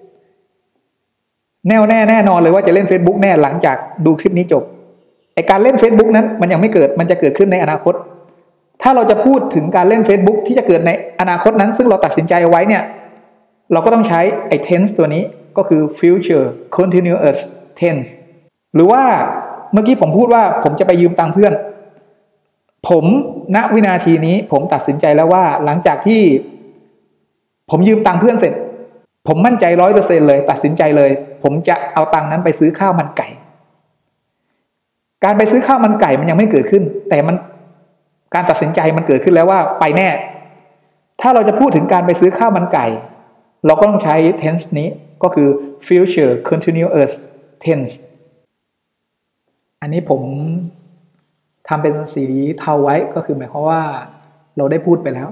แน่วแน่แน่นอนเลยว่าจะเล่น Facebook แน่หลังจากดูคลิปนี้จบไอการเล่น Facebook นั้นมันยังไม่เกิดมันจะเกิดขึ้นในอนาคตถ้าเราจะพูดถึงการเล่น Facebook ที่จะเกิดในอนาคตนั้นซึ่งเราตัดสินใจเอาไว้เนี่ยเราก็ต้องใช้ไอ้ tense ตัวนี้ก็คือ future continuous tense หรือว่าเมื่อกี้ผมพูดว่าผมจะไปยืมตังค์เพื่อนผมณวินาทีนี้ผมตัดสินใจแล้วว่าหลังจากที่ผมยืมตังค์เพื่อนเสร็จผมมั่นใจ ร้อยเปอร์เซ็นต์ เลยตัดสินใจเลยผมจะเอาตังค์นั้นไปซื้อข้าวมันไก่การไปซื้อข้าวมันไก่มันยังไม่เกิดขึ้นแต่มันการตัดสินใจมันเกิดขึ้นแล้วว่าไปแน่ถ้าเราจะพูดถึงการไปซื้อข้าวมันไก่เราก็ต้องใช้ tense นี้ก็คือ future continuous tense อันนี้ผมทำเป็นสีเทาไว้ก็คือหมายความว่าเราได้พูดไปแล้ว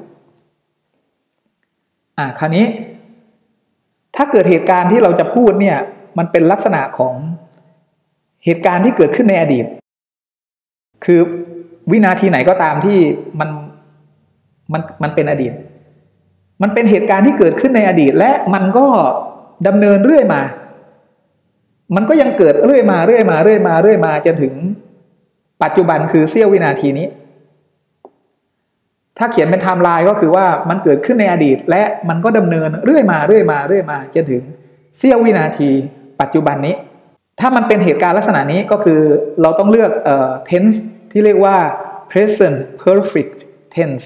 อ่าคราวนี้ถ้าเกิดเหตุการณ์ที่เราจะพูดเนี่ยมันเป็นลักษณะของเหตุการณ์ที่เกิดขึ้นในอดีตคือวินาทีไหนก็ตามที่มันมันมันเป็นอดีตมันเป็นเหตุการณ์ที่เกิดขึ้นในอดีตและมันก็ดำเนินเรื่อยมามันก็ยังเกิดเรื่อยมาเรื่อยมาเรื่อยมาเรื่อยมาจนถึงปัจจุบันคือเสี้ยววินาทีนี้ถ้าเขียนเป็นไทม์ไลน์ก็คือว่ามันเกิดขึ้นในอดีตและมันก็ดำเนินเรื่อยมาเรื่อยมาเรื่อยมาจนถึงเสี้ยววินาทีปัจจุบันนี้ถ้ามันเป็นเหตุการณ์ลักษณะนี้ก็คือเราต้องเลือกเอ่อ tense ที่เรียกว่า present perfect tense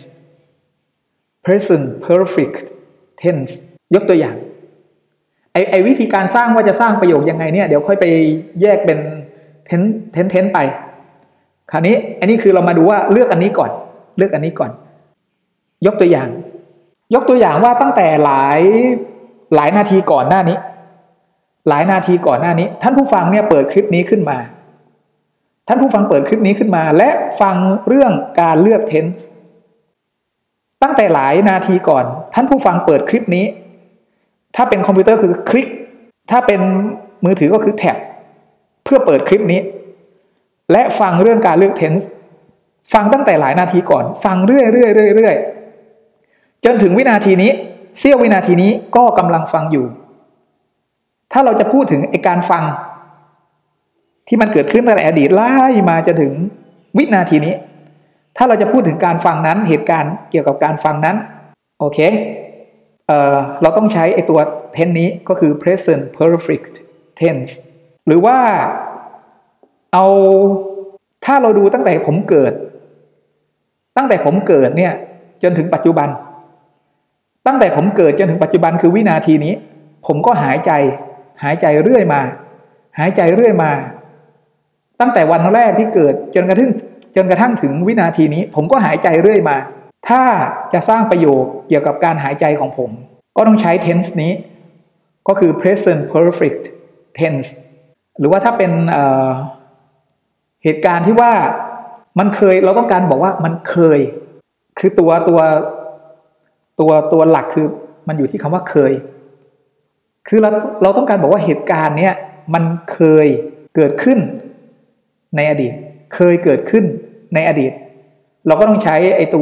present perfect tense ยกตัวอย่างไอไอวิธีการสร้างว่าจะสร้างประโยคยังไงเนี่ยเดี๋ยวค่อยไปแยกเป็น tense tense tense ไปคราวนี้อันนี้คือเรามาดูว่าเลือกอันนี้ก่อนเลือกอันนี้ก่อนยกตัวอย่างยกตัวอย่างว่าตั้งแต่หลายหลายนาทีก่อนหน้านี้หลายนาทีก่อนหน้านี้ท่านผู้ฟังเนี่ยเปิดคลิปนี้ขึ้นมาท่านผู้ฟังเปิดคลิปนี้ขึ้นมาและฟังเรื่องการเลือก tense ตั้งแต่หลายนาทีก่อนท่านผู้ฟังเปิดคลิปนี้ถ้าเป็นคอมพิวเตอร์คือคลิกถ้าเป็นมือถือก็คือแท็บเพื่อเปิดคลิปนี้และฟังเรื่องการเลือก tense ฟังตั้งแต่หลายนาทีก่อนฟังเรื่อยเรื่อยเรื่อยเรื่อยจนถึงวินาทีนี้เสี้ยววินาทีนี้ก็กำลังฟังอยู่ถ้าเราจะพูดถึงไอ้การฟังที่มันเกิดขึ้นตั้งแต่อดีตไล่มาจนถึงวินาทีนี้ถ้าเราจะพูดถึงการฟังนั้นเหตุการณ์เกี่ยวกับการฟังนั้นโอเคเอ่อเราต้องใช้ไอ้ตัว tense นี้ก็คือ present perfect tense หรือว่าเอาถ้าเราดูตั้งแต่ผมเกิดตั้งแต่ผมเกิดเนี่ยจนถึงปัจจุบันตั้งแต่ผมเกิดจนถึงปัจจุบันคือวินาทีนี้ผมก็หายใจหายใจเรื่อยมาหายใจเรื่อยมาตั้งแต่วันแรกที่เกิดจนกระทั่งจนกระทั่งถึงวินาทีนี้ผมก็หายใจเรื่อยมาถ้าจะสร้างประโยคเกี่ยวกับการหายใจของผมก็ต้องใช้ tense นี้ก็คือ present perfect tense หรือว่าถ้าเป็นเอ่อเหตุการณ์ที่ว่ามันเคยเราต้องการบอกว่ามันเคยคือตัวตัวตัวตัวหลักคือมันอยู่ที่คำว่าเคยคือเราเราต้องการบอกว่าเหตุการณ์เนี้ยมันเคยเกิดขึ้นในอดีตเคยเกิดขึ้นในอดีตเราก็ต้องใช้ไอ้ตัว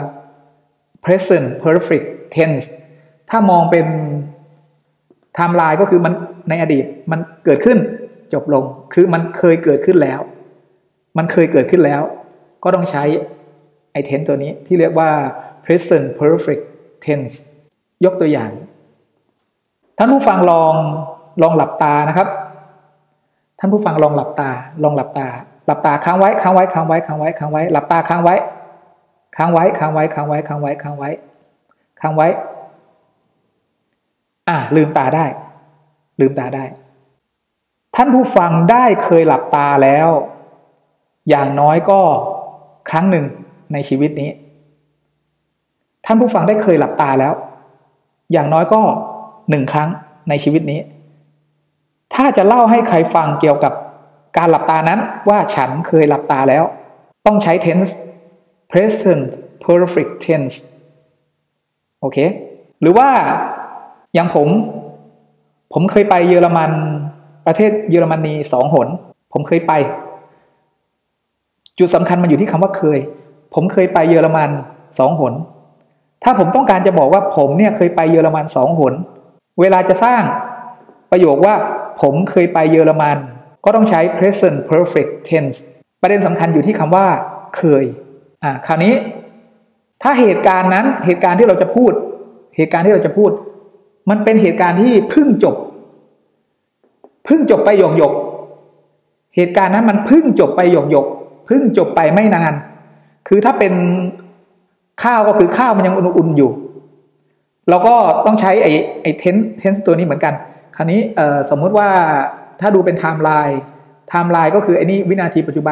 present perfect tense ถ้ามองเป็นไทม์ไลน์ก็คือมันในอดีตมันเกิดขึ้นจบลงคือมันเคยเกิดขึ้นแล้วมันเคยเกิดขึ้นแล้วก็ต้องใช้ไอ้ tense ตัวนี้ที่เรียกว่า present perfect tense ยกตัวอย่างท่านผู้ฟังลองลองหลับตานะครับท่านผู้ฟังลองหลับตาลองหลับตาหลับตาค้างไว้ค้างไว้ค้างไว้ค้างไว้ค้างไว้หลับตาค้างไว้ค้างไว้ค้างไว้ค้างไว้ค้างไว้ค้างไว้ค้างไว้อ่ะลืมตาได้ลืมตาได้ท่านผู้ฟังได้เคยหลับตาแล้วอย่างน้อยก็ครั้งหนึ่งในชีวิตนี้ท่านผู้ฟังได้เคยหลับตาแล้วอย่างน้อยก็หนึ่งครั้งในชีวิตนี้ถ้าจะเล่าให้ใครฟังเกี่ยวกับการหลับตานั้นว่าฉันเคยหลับตาแล้วต้องใช้ tense present perfect tense โอเคหรือว่าอย่างผมผมเคยไปเยอรมันประเทศเยอรมนีสองหนผมเคยไปจุดสำคัญมันอยู่ที่คำว่าเคยผมเคยไปเยอรมันสองหนถ้าผมต้องการจะบอกว่าผมเนี่ยเคยไปเยอรมันสองหนเวลาจะสร้างประโยคว่าผมเคยไปเยอรมันก็ต้องใช้ present perfect tense ประเด็นสำคัญอยู่ที่คำว่าเคยอ่ะคราวนี้ถ้าเหตุการณ์นั้นเหตุการณ์ที่เราจะพูดเหตุการณ์ที่เราจะพูดมันเป็นเหตุการณ์ที่เพิ่งจบเพิ่งจบไปหยกหยกเหตุการณ์นั้นมันเพิ่งจบไปหยกหยกเพิ่งจบไปไม่นานคือถ้าเป็นข้าวก็คือข้าวมันยังอุ่นๆอยู่เราก็ต้องใช้ไอ้ไอ้เทนเทนตัวนี้เหมือนกันคราวนี้เอ่อสมมุติว่าถ้าดูเป็นไทม์ไลน์ไทม์ไลน์ก็คือไอ้นี่วินาทีปัจจุบัน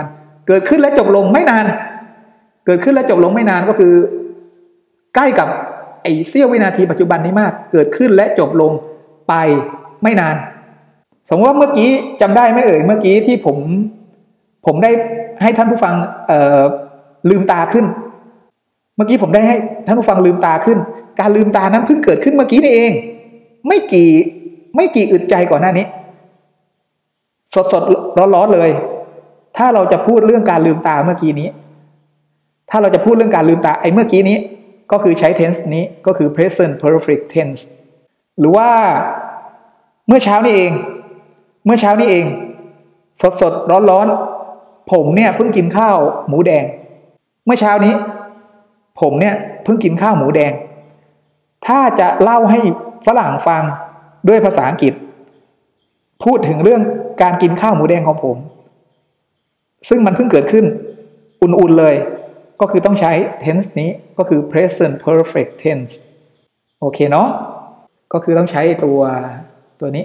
เกิดขึ้นและจบลงไม่นานเกิดขึ้นและจบลงไม่นานก็คือใกล้กับไอ้เสี้ยววินาทีปัจจุบันนี้มากเกิดขึ้นและจบลงไปไม่นานสมมติว่าเมื่อกี้จำได้ไหมเอ่ยเมื่อกี้ที่ผมผมได้ให้ท่านผู้ฟังเอ่อลืมตาขึ้นเมื่อกี้ผมได้ให้ท่านผู้ฟังลืมตาขึ้นการลืมตานั้นเพิ่งเกิดขึ้นเมื่อกี้นี่เองไม่กี่ไม่กี่อึดใจก่อนหน้านี้สดสดร้อนๆเลยถ้าเราจะพูดเรื่องการลืมตาเมื่อกี้นี้ถ้าเราจะพูดเรื่องการลืมตาไอ้เมื่อกี้นี้ก็คือใช้ tense นี้ก็คือ present perfect tense หรือว่าเมื่อเช้านี้เองเมื่อเช้านี้เองสดสดร้อนๆผมเนี่ยเพิ่งกินข้าวหมูแดงเมื่อเช้านี้ผมเนี่ยเพิ่งกินข้าวหมูแดงถ้าจะเล่าให้ฝรั่งฟังด้วยภาษาอังกฤษพูดถึงเรื่องการกินข้าวหมูแดงของผมซึ่งมันเพิ่งเกิดขึ้นอุ่นๆเลยก็คือต้องใช้ tense นี้ก็คือ present perfect tense โอเคเนาะก็คือต้องใช้ตัวตัวนี้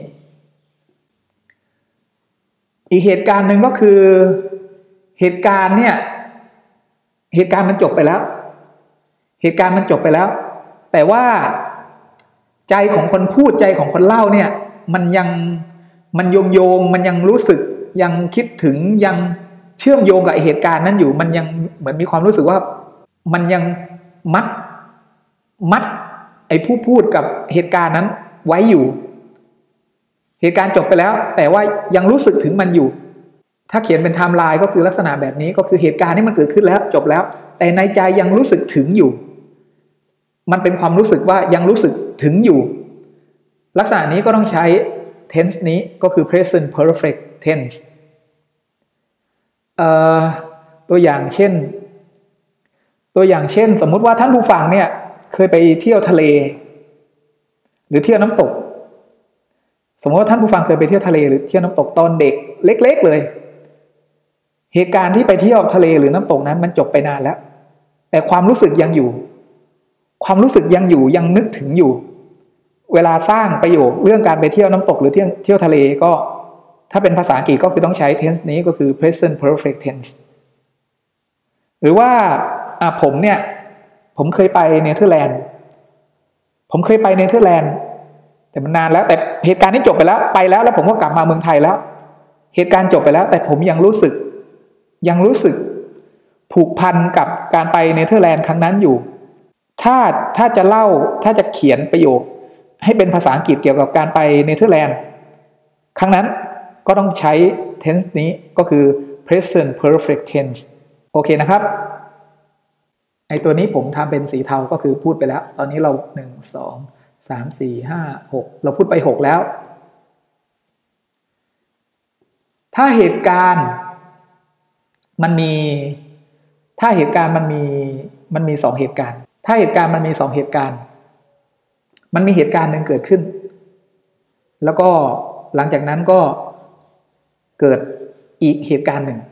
อีกเหตุการณ์หนึ่งก็คือเหตุการณ์เนี่ยเหตุการณ์มันจบไปแล้วเหตุการณ์มันจบไปแล้วแต่ว่าใจของคนพูดใจของคนเล่าเนี่ยมันยังมันโยงโยงมันยังรู้สึกยังคิดถึงยังเชื่อมโยงกับเหตุการณ์นั้นอยู่มันยังเหมือนมีความรู้สึกว่ามันยังมัดมัดไอ้ผู้พูดกับเหตุการณ์นั้นไว้อยู่เหตุการณ์จบไปแล้วแต่ว่ายังรู้สึกถึงมันอยู่ถ้าเขียนเป็นไทม์ไลน์ก็คือลักษณะแบบนี้ก็คือเหตุการณ์นี้มันเกิดขึ้นแล้วจบแล้วแต่ในใจยังรู้สึกถึงอยู่มันเป็นความรู้สึกว่ายังรู้สึกถึงอยู่ลักษณะนี้ก็ต้องใช้ tense นี้ก็คือ present perfect tense เอ่อตัวอย่างเช่นตัวอย่างเช่นสมมุติว่าท่านผู้ฟังเนี่ยเคยไปเที่ยวทะเลหรือเที่ยวน้ำตกสมมติว่าท่านผู้ฟังเคยไปเที่ยวทะเลหรือเที่ยวน้ำตกตอนเด็กเล็กๆเลยเหตุการณ์ที่ไปเที่ยวทะเลหรือน้ำตกนั้นมันจบไปนานแล้วแต่ความรู้สึกยังอยู่ความรู้สึกยังอยู่ยังนึกถึงอยู่เวลาสร้างประโยคเรื่องการไปเที่ยวน้ำตกหรือเที่ยวเที่ยวทะเลก็ถ้าเป็นภาษาอังกฤษก็คือต้องใช้ tense นี้ก็คือ present perfect tense หรือว่าอ่ะผมเนี่ยผมเคยไปเนเธอร์แลนด์ผมเคยไปเนเธอร์แลนด์แต่มันนานแล้วแต่เหตุการณ์นี้จบไปแล้วไปแล้วแล้วผมก็กลับมาเมืองไทยแล้วเหตุการณ์จบไปแล้วแต่ผมยังรู้สึกยังรู้สึกผูกพันกับการไปเนเธอร์แลนด์ครั้งนั้นอยู่ถ้าถ้าจะเล่าถ้าจะเขียนประโยคให้เป็นภาษาอังกฤษเกี่ยวกับการไปเนเธอร์แลนด์ครั้งนั้นก็ต้องใช้ tense นี้ก็คือ present perfect tense โอเคนะครับไอตัวนี้ผมทำเป็นสีเทาก็คือพูดไปแล้วตอนนี้เราหนึ่ง สอง สาม สี่ ห้า หกเราพูดไปหกแล้วถ้าเหตุการณ์มันมีถ้าเหตุการณ์มันมีมันมีสองเหตุการณ์ถ้าเหตุการณ์มันมีสองเหตุการณ์มันมีเหตุการณ์หนึ่งเกิดขึ้นแล้วก็หลังจากนั้นก็เกิดอีกเหตุการณ์หนึ่ง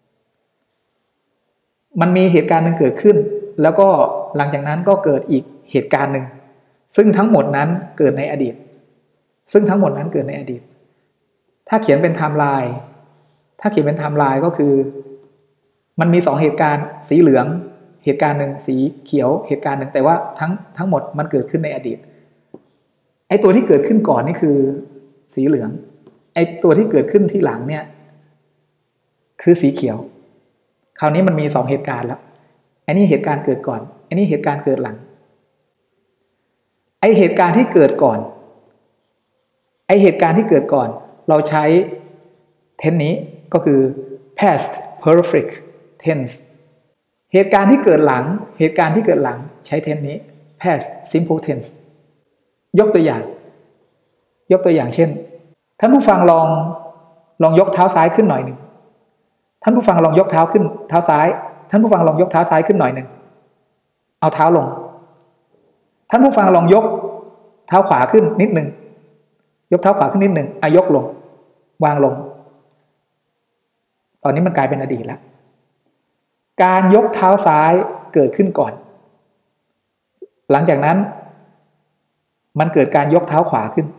มันมีเหตุการณ์หนึ่งเกิดขึ้นแล้วก็หลังจากนั้นก็เกิดอีกเหตุการณ์หนึ่งซึ่งทั้งหมดนั้นเกิดในอดีตซึ่งทั้งหมดนั้นเกิดในอดีตถ้าเขียนเป็นไทม์ไลน์ถ้าเขียนเป็นไทม์ไลน์ก็คือมันมีสองเหตุการณ์สีเหลืองเหตุการณ์หนึ่งสีเขียวเหตุการณ์หนึ่งแต่ว่าทั้งทั้งหมดมันเกิดขึ้นในอดีตไอ้ตัวที่เกิดขึ้นก่อนนี่คือสีเหลืองไอ้ตัวที่เกิดขึ้นที่หลังเนี่ยคือสีเขียวคราวนี้มันมีสองเหตุการณ์แล้วอันนี้เหตุการณ์เกิดก่อนอันนี้เหตุการณ์เกิดหลังไอ้เหตุการณ์ที่เกิดก่อนไอ้เหตุการณ์ที่เกิดก่อนเราใช้ tense นี้ก็คือ past perfect tense เหตุการณ์ที่เกิดหลังเหตุการณ์ที่เกิดหลังใช้ tense นี้ past simple tense ยกตัวอย่างยกตัวอย่างเช่นท่านผู้ฟังลองลองยกเท้าซ้ายขึ้นหน่อยหนึ่งท่านผู้ฟังลองยกเท้าขึ้นเท้าซ้ายท่านผู้ฟังลองยกเท้าซ้ายขึ้นหน่อยหนึ่งเอาเท้าลงท่านผู้ฟังลองยกเท้าขวาขึ้นนิดหนึ่งยกเท้าขวาขึ้นนิดหนึ่งอายกลงวางลงตอนนี้มันกลายเป็นอดีตแล้วการยกเท้าซ้ายเกิดขึ้นก่อนหลังจากนั้นมันเกิดการยกเท้าขวาขึ้น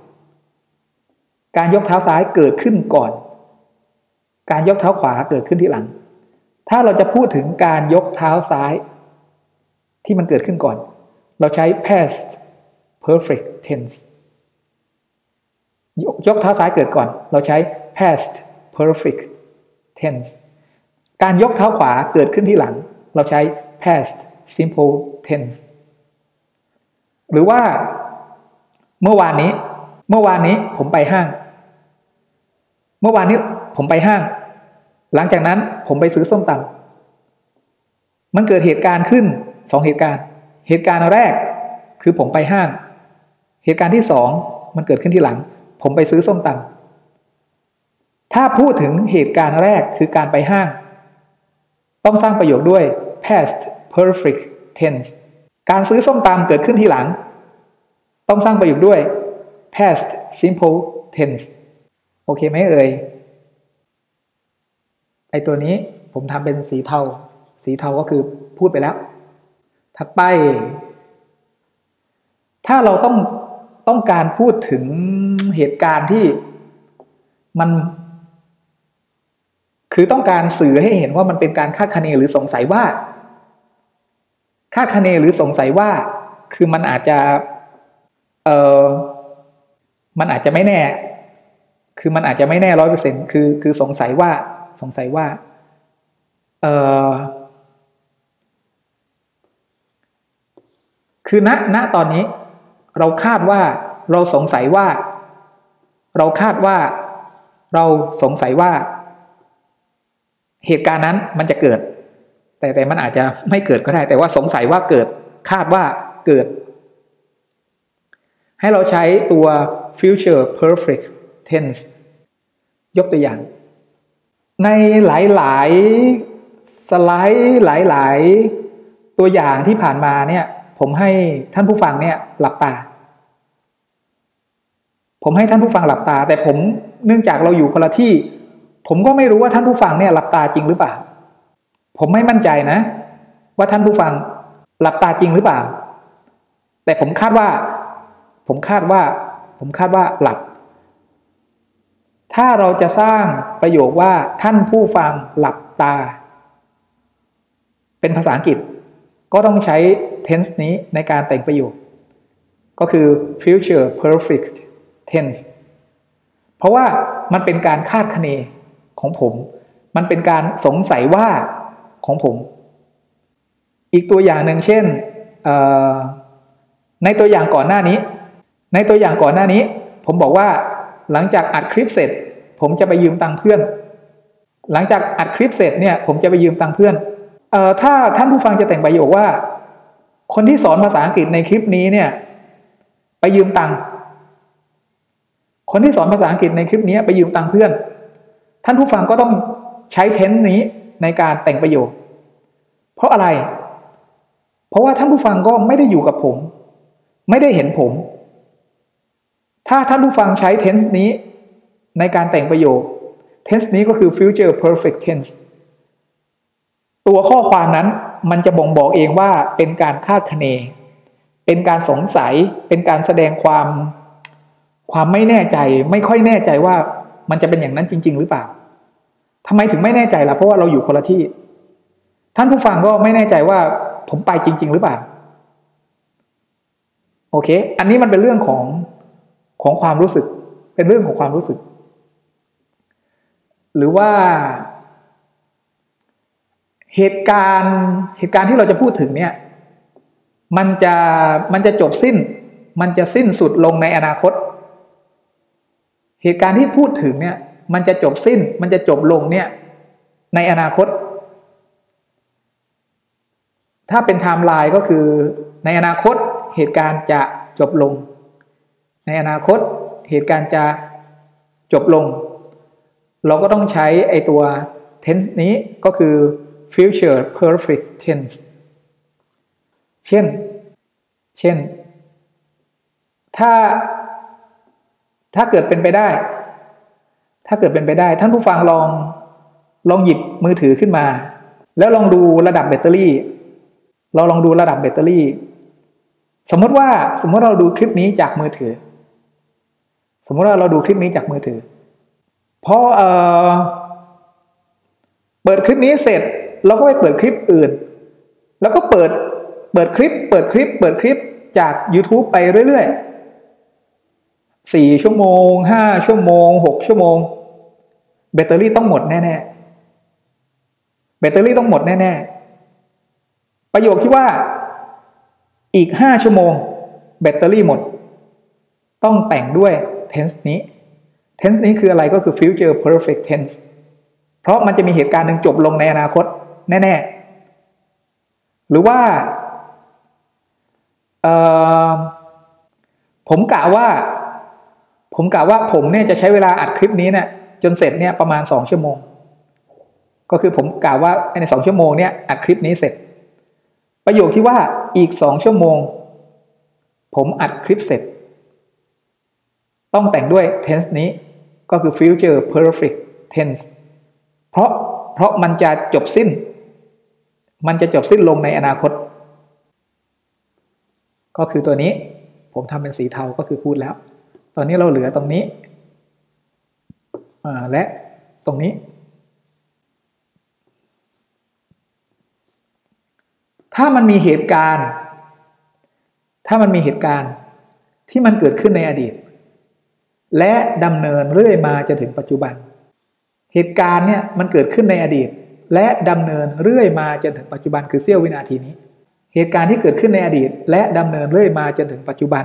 การยกเท้าซ้ายเกิดขึ้นก่อนการยกเท้าขวาเกิดขึ้นที่หลังถ้าเราจะพูดถึงการยกเท้าซ้ายที่มันเกิดขึ้นก่อนเราใช้ past perfect tense ยกยกเท้าซ้ายเกิดก่อนเราใช้ past perfect tense การยกเท้าขวาเกิดขึ้นที่หลังเราใช้ past simple tense หรือว่าเมื่อวานนี้เมื่อวานนี้ผมไปห้างเมื่อวานนี้ผมไปห้างหลังจากนั้นผมไปซื้อส้มตำมันเกิดเหตุการณ์ขึ้นสองเหตุการณ์เหตุการณ์แรกคือผมไปห้างเหตุการณ์ที่สองมันเกิดขึ้นที่หลังผมไปซื้อส้มตำถ้าพูดถึงเหตุการณ์แรกคือการไปห้างต้องสร้างประโยคด้วย past perfect tense การซื้อส้มตำเกิดขึ้นทีหลังต้องสร้างประโยคด้วย past simple tense โอเคไหมเอ่ยไอตัวนี้ผมทำเป็นสีเทาสีเทาก็คือพูดไปแล้วถัดไปถ้าเราต้องต้องการพูดถึงเหตุการณ์ที่มันคือต้องการสื่อให้เห็นว่ามันเป็นการคาดคะเนหรือสงสัยว่าคาดคะเนหรือสงสัยว่าคือมันอาจจะเออมันอาจจะไม่แน่คือมันอาจจะไม่แน่ร้อยเปอร์เซ็นต์คือคือสงสัยว่าสงสัยว่าเออคือณณตอนนี้เราคาดว่าเราสงสัยว่าเราคาดว่าเราสงสัยว่าเหตุการณ์นั้นมันจะเกิดแต่แต่มันอาจจะไม่เกิดก็ได้แต่ว่าสงสัยว่าเกิดคาดว่าเกิดให้เราใช้ตัว future perfect tense ยกตัวอย่างในหลายๆสไลด์หลายๆตัวอย่างที่ผ่านมาเนี่ยผมให้ท่านผู้ฟังเนี่ยหลับตาผมให้ท่านผู้ฟังหลับตาแต่ผมเนื่องจากเราอยู่คนละที่ผมก็ไม่รู้ว่าท่านผู้ฟังเนี่ยหลับตาจริงหรือเปล่าผมไม่มั่นใจนะว่าท่านผู้ฟังหลับตาจริงหรือเปล่าแต่ผมคาดว่าผมคาดว่าผมคาดว่าหลับถ้าเราจะสร้างประโยคว่าท่านผู้ฟังหลับตาเป็นภาษาอังกฤษก็ต้องใช้ tense นี้ในการแต่งประโยคก็คือ future perfect tense เพราะว่ามันเป็นการคาดคะเนของผมมันเป็นการสงสัยว่าของผมอีกตัวอย่างหนึ่งเช่นในตัวอย่างก่อนหน้านี้ในตัวอย่างก่อนหน้านี้ผมบอกว่าหลังจากอัดคลิปเสร็จผมจะไปยืมตังค์เพื่อนหลังจากอัดคลิปเสร็จเนี่ยผมจะไปยืมตังค์เพื่อนเอ่อถ้าท่านผู้ฟังจะแต่งประโยคว่าคนที่สอนภาษาอังกฤษในคลิปนี้เนี่ยไปยืมตังค์คนที่สอนภาษาอังกฤษในคลิปนี้ไปยืมตังค์เพื่อนท่านผู้ฟังก็ต้องใช้เทนส์นี้ในการแต่งประโยคเพราะอะไรเพราะว่าท่านผู้ฟังก็ไม่ได้อยู่กับผมไม่ได้เห็นผมถ้าท่านผู้ฟังใช้เทนส์นี้ในการแต่งประโยคเทนส์นี้ก็คือ future perfect tense ตัวข้อความนั้นมันจะบ่งบอกเองว่าเป็นการคาดคะเนเป็นการสงสัยเป็นการแสดงความความไม่แน่ใจไม่ค่อยแน่ใจว่ามันจะเป็นอย่างนั้นจริงๆหรือเปล่าทำไมถึงไม่แน่ใจล่ะเพราะว่าเราอยู่คนละที่ท่านผู้ฟังก็ไม่แน่ใจว่าผมไปจริงๆหรือเปล่าโอเคอันนี้มันเป็นเรื่องของของความรู้สึกเป็นเรื่องของความรู้สึกหรือว่าเหตุการณ์เหตุการณ์ที่เราจะพูดถึงเนี่ยมันจะมันจะจบสิ้นมันจะสิ้นสุดลงในอนาคตเหตุการณ์ที่พูดถึงเนี่ยมันจะจบสิ้นมันจะจบลงเนี่ยในอนาคตถ้าเป็นไทม์ไลน์ก็คือในอนาคตเหตุการณ์จะจบลงในอนาคตเหตุการณ์จะจบลงเราก็ต้องใช้ไอตัว tense นี้ก็คือ future perfect tense เช่นเช่นถ้าถ้าเกิดเป็นไปได้ถ้าเกิดเป็นไปได้ท่านผู้ฟังลองลองหยิบมือถือขึ้นมาแล้วลองดูระดับแบตเตอรี่เราลองดูระดับแบตเตอรี่สมมติว่าสมมติเราดูคลิปนี้จากมือถือสมมติว่าเราดูคลิปนี้จากมือถือพอเอ่อเปิดคลิปนี้เสร็จเราก็ไปเปิดคลิปอื่นแล้วก็เปิดเปิดคลิปเปิดคลิปเปิดคลิปจาก YouTube ไปเรื่อยๆสี่ชั่วโมงห้าชั่วโมงหกชั่วโมงแบตเตอรี่ต้องหมดแน่ๆแบตเตอรี่ต้องหมดแน่ๆประโยคที่ว่าอีกห้าชั่วโมงแบตเตอรี่หมดต้องแต่งด้วย tense นี้ tense นี้คืออะไรก็คือ future perfect tense เพราะมันจะมีเหตุการณ์หนึ่งจบลงในอนาคตแน่ๆหรือว่าเอ่อผมกะว่าผมกะว่าผมเนี่ยจะใช้เวลาอัดคลิปนี้เนี่ยจนเสร็จเนี่ยประมาณสองชั่วโมงก็คือผมกะว่าในสองชั่วโมงเนี่ยอัดคลิปนี้เสร็จประโยคที่ว่าอีกสองชั่วโมงผมอัดคลิปเสร็จต้องแต่งด้วย tense นี้ก็คือ future perfect tense เพราะเพราะมันจะจบสิ้นมันจะจบสิ้นลงในอนาคตก็คือตัวนี้ผมทำเป็นสีเทาก็คือพูดแล้วตอนนี้เราเหลือตรงนี้อ่าและตรงนี้ถ้ามันมีเหตุการณ์ถ้ามันมีเหตุการณ์ที่มันเกิดขึ้นในอดีตและดำเนินเรื่อยมาจนถึงปัจจุบันเหตุการณ์เนี่ยมันเกิดขึ้นในอดีตและดำเนินเรื่อยมาจนถึงปัจจุบันคือเสี้ยววินาทีนี้เหตุการณ์ที่เกิดขึ้นในอดีตและดำเนินเรื่อยมาจนถึงปัจจุบัน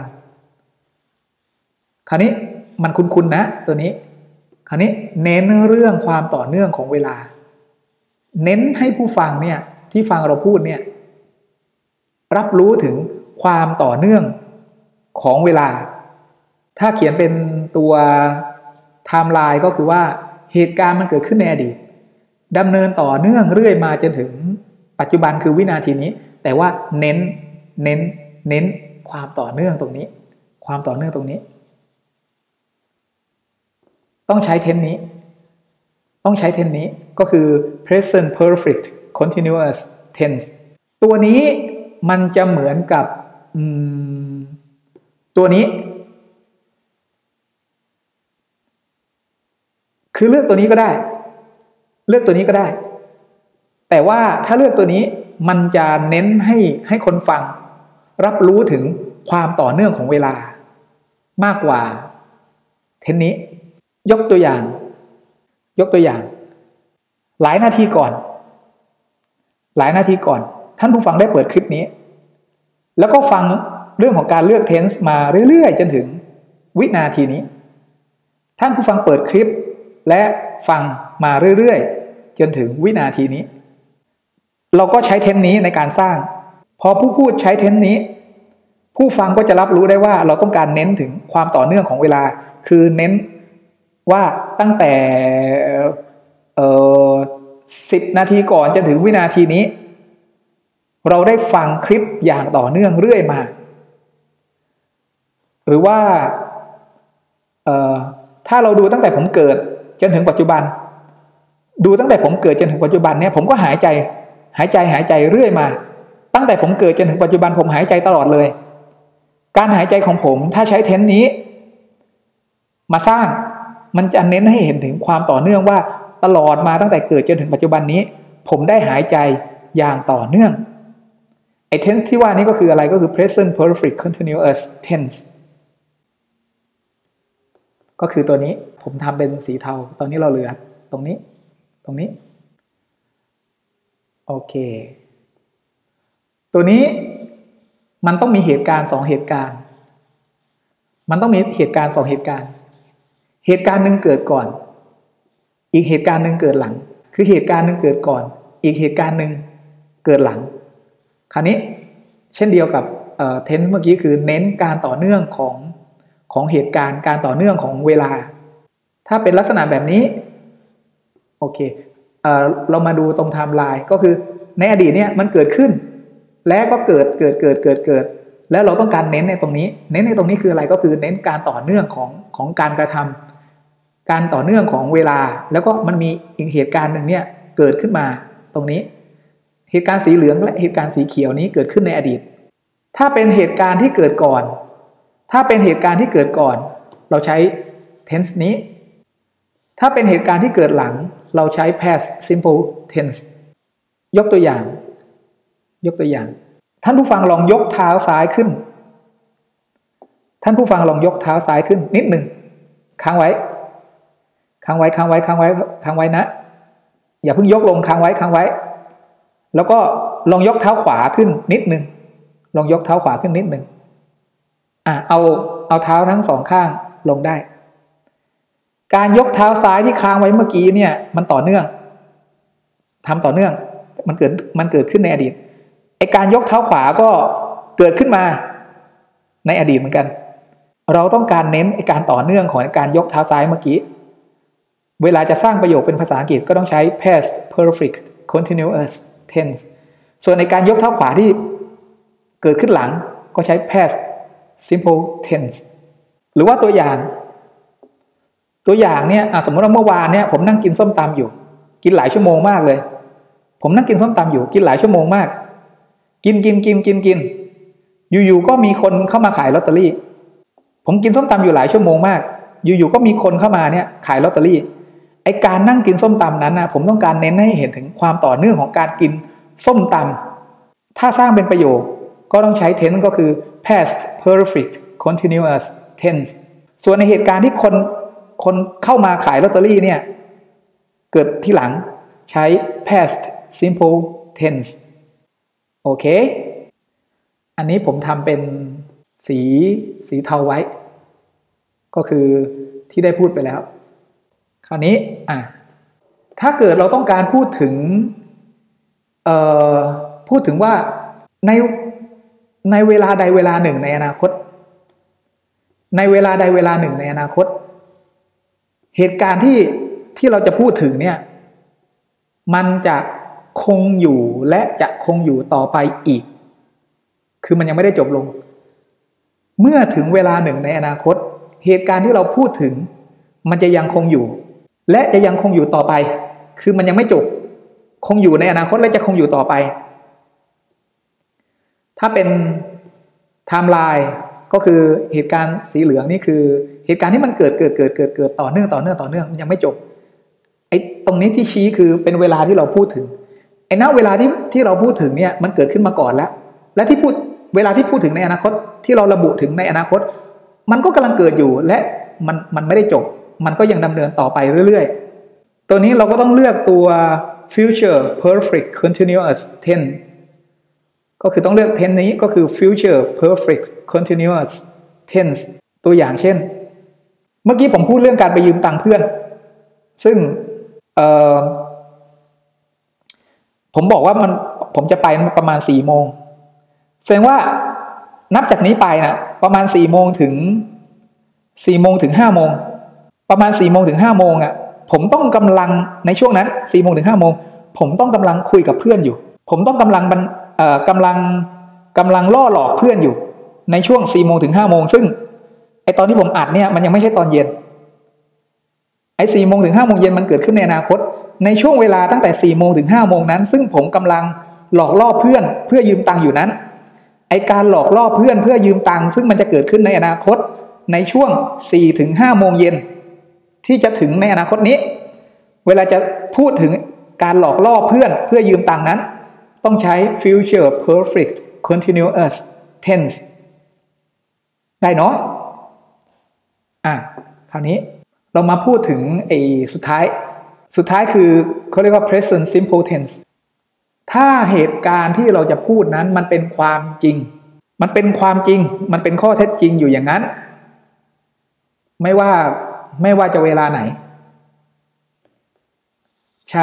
คราวนี้มันคุ้นๆนะตัวนี้คราวนี้เน้นเรื่องความต่อเนื่องของเวลาเน้นให้ผู้ฟังเนี่ยที่ฟังเราพูดเนี่ยรับรู้ถึงความต่อเนื่องของเวลาถ้าเขียนเป็นตัวไทม์ไลน์ก็คือว่าเหตุการณ์มันเกิดขึ้นในอดีตดำเนินต่อเนื่องเรื่อยมาจนถึงปัจจุบันคือวินาทีนี้แต่ว่าเน้นเน้นเน้นความต่อเนื่องตรงนี้ความต่อเนื่องตรงนี้ต้องใช้เทนนี้ต้องใช้เทนนี้ก็คือ present perfect continuous tense ตัวนี้มันจะเหมือนกับตัวนี้คือเลือกตัวนี้ก็ได้เลือกตัวนี้ก็ได้แต่ว่าถ้าเลือกตัวนี้มันจะเน้นให้ให้คนฟังรับรู้ถึงความต่อเนื่องของเวลามากกว่าเทนนี้ยกตัวอย่างยกตัวอย่างหลายนาทีก่อนหลายนาทีก่อนท่านผู้ฟังได้เปิดคลิปนี้แล้วก็ฟังเรื่องของการเลือกเทนส์มาเรื่อยๆจนถึงวินาทีนี้ท่านผู้ฟังเปิดคลิปและฟังมาเรื่อยๆจนถึงวินาทีนี้เราก็ใช้เทนส์นี้ในการสร้างพอผู้พูดใช้เทนส์นี้ผู้ฟังก็จะรับรู้ได้ว่าเราต้องการเน้นถึงความต่อเนื่องของเวลาคือเน้นว่าตั้งแต่เอ่อสิบนาทีก่อนจนถึงวินาทีนี้เราได้ฟังคลิปอย่างต่อเนื่องเรื่อยมาหรือว่าเอ่อถ้าเราดูตั้งแต่ผมเกิดจนถึงปัจจุบันดูตั้งแต่ผมเกิดจนถึงปัจจุบันเนี่ยผมก็หายใจหายใจหายใจเรื่อยมาตั้งแต่ผมเกิดจนถึงปัจจุบันผมหายใจตลอดเลยการหายใจของผมถ้าใช้เทนนี้มาสร้างมันจะเน้นให้เห็นถึงความต่อเนื่องว่าตลอดมาตั้งแต่เกิดจนถึงปัจจุบันนี้ผมได้หายใจอย่างต่อเนื่องไอ้ tense ที่ว่านี้ก็คืออะไรก็คือ present perfect continuous tense ก็คือตัวนี้ผมทำเป็นสีเทาตอนนี้เราเหลือตรงนี้ตรงนี้โอเคตัวนี้มันต้องมีเหตุการณ์สองเหตุการณ์มันต้องมีเหตุการณ์สองเหตุการณ์เหตุการณ์หนึ่งเกิดก่อนอีกเหตุการณ์หนึ่งเกิดหลังคือเหตุการณ์หนึ่งเกิดก่อนอีกเหตุการณ์หนึ่งเกิดหลังคราวนี้เช่นเดียวกับเอ่อเทนส์เมื่อกี้คือเน้นการต่อเนื่องของของเหตุการณ์การต่อเนื่องของเวลาถ้าเป็นลักษณะแบบนี้โอเคเอ่อเรามาดูตรงไทม์ไลน์ก็คือในอดีตเนี่ยมันเกิดขึ้นและก็เกิดเกิดเกิดเกิดเกิดแล้วเราต้องการเน้นในตรงนี้เน้นในตรงนี้คืออะไรก็คือเน้นการต่อเนื่องของของการกระทำการต่อเนื่องของเวลาแล้วก็มันมีอีกเหตุการณ์หนึ่งเนี่ยเกิดขึ้นมาตรงนี้เหตุการณ์สีเหลืองและเหตุการณ์สีเขียวนี้เกิดขึ้นในอดีตถ้าเป็นเหตุการณ์ที่เกิดก่อนถ้าเป็นเหตุการณ์ที่เกิดก่อนเราใช้ tense นี้ถ้าเป็นเหตุการณ์ที่เกิดหลังเราใช้ past simple tense ยกตัวอย่างยกตัวอย่างท่านผู้ฟังลองยกเท้าซ้ายขึ้นท่านผู้ฟังลองยกเท้าซ้ายขึ้นนิดหนึ่งค้างไว้ค้างไว้ค้างไว้ค้างไว้ค้างไว้นะอย่าเพิ่งยกลงค้างไว้ค้างไว้แล้วก็ลองยกเท้าขวาขึ้นนิดหนึ่งลองยกเท้าขวาขึ้นนิดหนึ่งอ่ะเอาเอาเท้าทั้งสองข้างลงได้การยกเท้าซ้ายที่ค้างไว้เมื่อกี้เนี่ยมันต่อเนื่องทำต่อเนื่องมันเกิดมันเกิดขึ้นในอดีตไอการยกเท้าขวาก็เกิดขึ้นมาในอดีตเหมือนกันเราต้องการเน้นไอการต่อเนื่องของการยกเท้าซ้ายเมื่อกี้เวลาจะสร้างประโยคเป็นภาษาอังกฤษก็ต้องใช้ past perfect continuous tense ส่วนในการยกเท้าขวาที่เกิดขึ้นหลังก็ใช้ past simple tense หรือว่าตัวอย่างตัวอย่างเนี่ยสมมติว่าเมื่อวานเนี่ยผมนั่งกินส้มตำอยู่กินหลายชั่วโมงมากเลยผมนั่งกินส้มตำอยู่กินหลายชั่วโมงมากกินกินกินกินกินอยู่ๆก็มีคนเข้ามาขายลอตเตอรี่ผมกินส้มตำอยู่หลายชั่วโมงมากอยู่ๆก็มีคนเข้ามาเนี่ยขายลอตเตอรี่ไอการนั่งกินส้มตำนั้นนะผมต้องการเน้นให้เห็นถึงความต่อเนื่องของการกินส้มตำถ้าสร้างเป็นประโยคก็ต้องใช้ tense ก็คือ past perfect continuous tense ส่วนในเหตุการณ์ที่คนคนเข้ามาขายลอตเตอรี่เนี่ยเกิดที่หลังใช้ past simple tense โอเคอันนี้ผมทำเป็นสีสีเทาไว้ก็คือที่ได้พูดไปแล้วคราวนี้อ่ะถ้าเกิดเราต้องการพูดถึงเอ่อพูดถึงว่าในในเวลาใดเวลาหนึ่งในอนาคตในเวลาใดเวลาหนึ่งในอนาคตเหตุการณ์ที่ที่เราจะพูดถึงเนี่ยมันจะคงอยู่และจะคงอยู่ต่อไปอีกคือมันยังไม่ได้จบลงเมื่อถึงเวลาหนึ่งในอนาคตเหตุการณ์ที่เราพูดถึงมันจะยังคงอยู่และจะยังคงอยู่ต่อไปคือมันยังไม่จบคงอยู่ในอนาคตและจะคงอยู่ต่อไปถ้าเป็นไทม์ไลน์ก็คือเหตุการณ์สีเหลืองนี่คือเหตุการณ์ที่มันเกิดเกิดเกิดเกิดเกิดต่อเนื่องต่อเนื่องต่อเนื่องมันยังไม่จบไอ้ตรงนี้ที่ชี้คือเป็นเวลาที่เราพูดถึงไอ้ณเวลาที่ที่เราพูดถึงเนี่ยมันเกิดขึ้นมาก่อนแล้วและที่พูดเวลาที่พูดถึงในอนาคตที่เราระบุถึงในอนาคตมันก็กำลังเกิดอยู่และมันมันไม่ได้จบมันก็ยังดำเนินต่อไปเรื่อยๆตัวนี้เราก็ต้องเลือกตัว future perfect continuous tense ก็คือต้องเลือก tense นี้ก็คือ future perfect continuous tense ตัวอย่างเช่นเมื่อกี้ผมพูดเรื่องการไปยืมตังค์เพื่อนซึ่งเอ่อผมบอกว่ามันผมจะไปประมาณสี่โมงแสดงว่านับจากนี้ไปนะประมาณสี่โมงถึงสี่โมงถึงห้าโมงประมาณสี่โมงถึงห้าโมงอ่ะผมต้องกำลังในช่วงนั้นสี่โมงถึงห้าโมงผมต้องกำลังคุยกับเพื่อนอยู่ผมต้องกำลังเอ่อกำลังกำลังล่อหลอกเพื่อนอยู่ในช่วงสี่โมงถึงห้าโมงซึ่งไอตอนที่ผมอัดเนี่ยมันยังไม่ใช่ตอนเย็นไอ้สี่โมงถึงห้าโมงเย็นมันเกิดขึ้นในอนาคตในช่วงเวลาตั้งแต่สี่โมงถึงห้าโมงนั้นซึ่งผมกำลังหลอกล่อเพื่อนเพื่อยืมตังค์อยู่นั้นไอการหลอกล่อเพื่อนเพื่อยืมตังค์ซึ่งมันจะเกิดขึ้นในอนาคตในช่วงสี่ถึงห้าโมงเย็นที่จะถึงในอนาคตนี้เวลาจะพูดถึงการหลอกล่อเพื่อนเพื่อยืมตังค์นั้นต้องใช้ future perfect continuous tense ได้เนาะอ่ะคราวนี้เรามาพูดถึงไอ้สุดท้ายสุดท้ายคือเขาเรียกว่า present simple tense ถ้าเหตุการณ์ที่เราจะพูดนั้นมันเป็นความจริงมันเป็นความจริงมันเป็นข้อเท็จจริงอยู่อย่างนั้นไม่ว่าไม่ว่าจะเวลาไหนใช้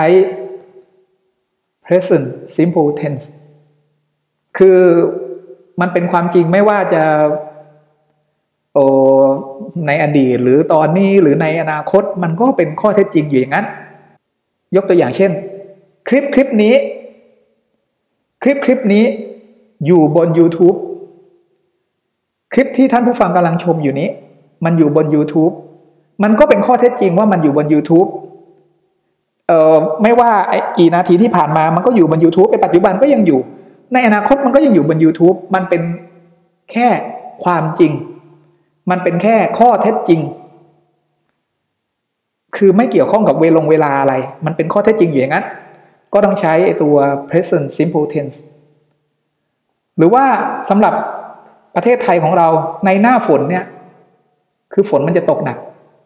present simple tense คือมันเป็นความจริงไม่ว่าจะโอ้ในอดีตหรือตอนนี้หรือในอนาคตมันก็เป็นข้อเท็จจริงอยู่อย่างนั้นยกตัวอย่างเช่นคลิปคลิปนี้คลิปคลิปนี้อยู่บน YouTube คลิปที่ท่านผู้ฟังกำลังชมอยู่นี้มันอยู่บน YouTube มันก็เป็นข้อเท็จจริงว่ามันอยู่บน YouTube เอ่อไม่ว่ากี่นาทีที่ผ่านมามันก็อยู่บน YouTube ในปัจจุบันก็ยังอยู่ในอนาคตมันก็ยังอยู่บน YouTube มันเป็นแค่ความจริงมันเป็นแค่ข้อเท็จจริงคือไม่เกี่ยวข้องกับเวลาเวลาอะไรมันเป็นข้อเท็จจริงอยู่อย่างนั้นก็ต้องใช้ตัว present simple tense หรือว่าสำหรับประเทศไทยของเราในหน้าฝนเนี่ยคือฝนมันจะตกหนัก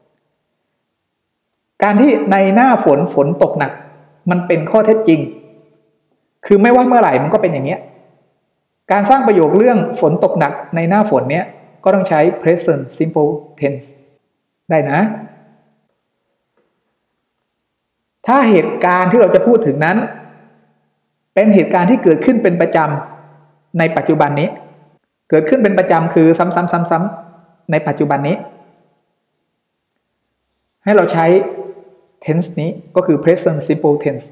การที่ในหน้าฝนฝนตกหนักมันเป็นข้อเท็จจริงคือไม่ว่าเมื่อไหร่มันก็เป็นอย่างเงี้ยการสร้างประโยคเรื่องฝนตกหนักในหน้าฝนเนี้ยก็ต้องใช้ present simple tense ได้นะถ้าเหตุการณ์ที่เราจะพูดถึงนั้นเป็นเหตุการณ์ที่เกิดขึ้นเป็นประจำในปัจจุบันนี้เกิดขึ้นเป็นประจำคือซ้ำๆๆๆในปัจจุบันนี้ให้เราใช้ tense นี้ก็คือ present simple tense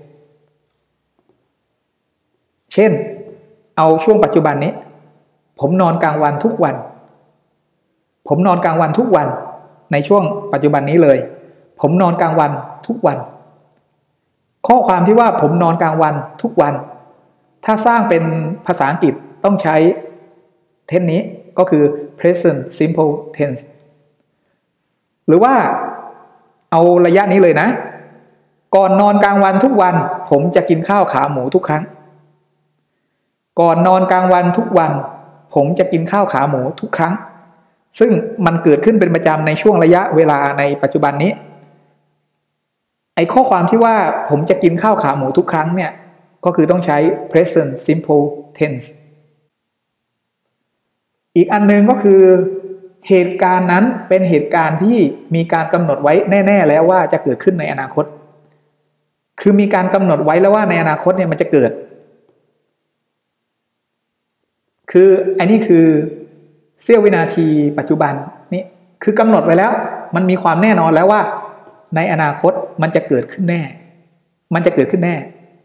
เช่นเอาช่วงปัจจุบันนี้ผมนอนกลางวันทุกวันผมนอนกลางวันทุกวันในช่วงปัจจุบันนี้เลยผมนอนกลางวันทุกวันข้อความที่ว่าผมนอนกลางวันทุกวันถ้าสร้างเป็นภาษาอังกฤษต้องใช้ tense นี้ก็คือ present simple tense หรือว่าเอาระยะนี้เลยนะก่อนนอนกลางวันทุกวันผมจะกินข้าวขาหมูทุกครั้งก่อนนอนกลางวันทุกวันผมจะกินข้าวขาหมูทุกครั้งซึ่งมันเกิดขึ้นเป็นประจำในช่วงระยะเวลาในปัจจุบันนี้ไอ้ข้อความที่ว่าผมจะกินข้าวขาหมูทุกครั้งเนี่ยก็คือต้องใช้ present simple tense อีกอันนึงก็คือเหตุการณ์นั้นเป็นเหตุการณ์ที่มีการกำหนดไว้แน่ๆแล้วว่าจะเกิดขึ้นในอนาคตคือมีการกำหนดไว้แล้วว่าในอนาคตเนี่ยมันจะเกิดคืออันนี้คือเสี้ยววินาทีปัจจุบันนี่คือกำหนดไว้แล้วมันมีความแน่นอนแล้วว่าในอนาคตมันจะเกิดขึ้นแน่มันจะเกิดขึ้นแน่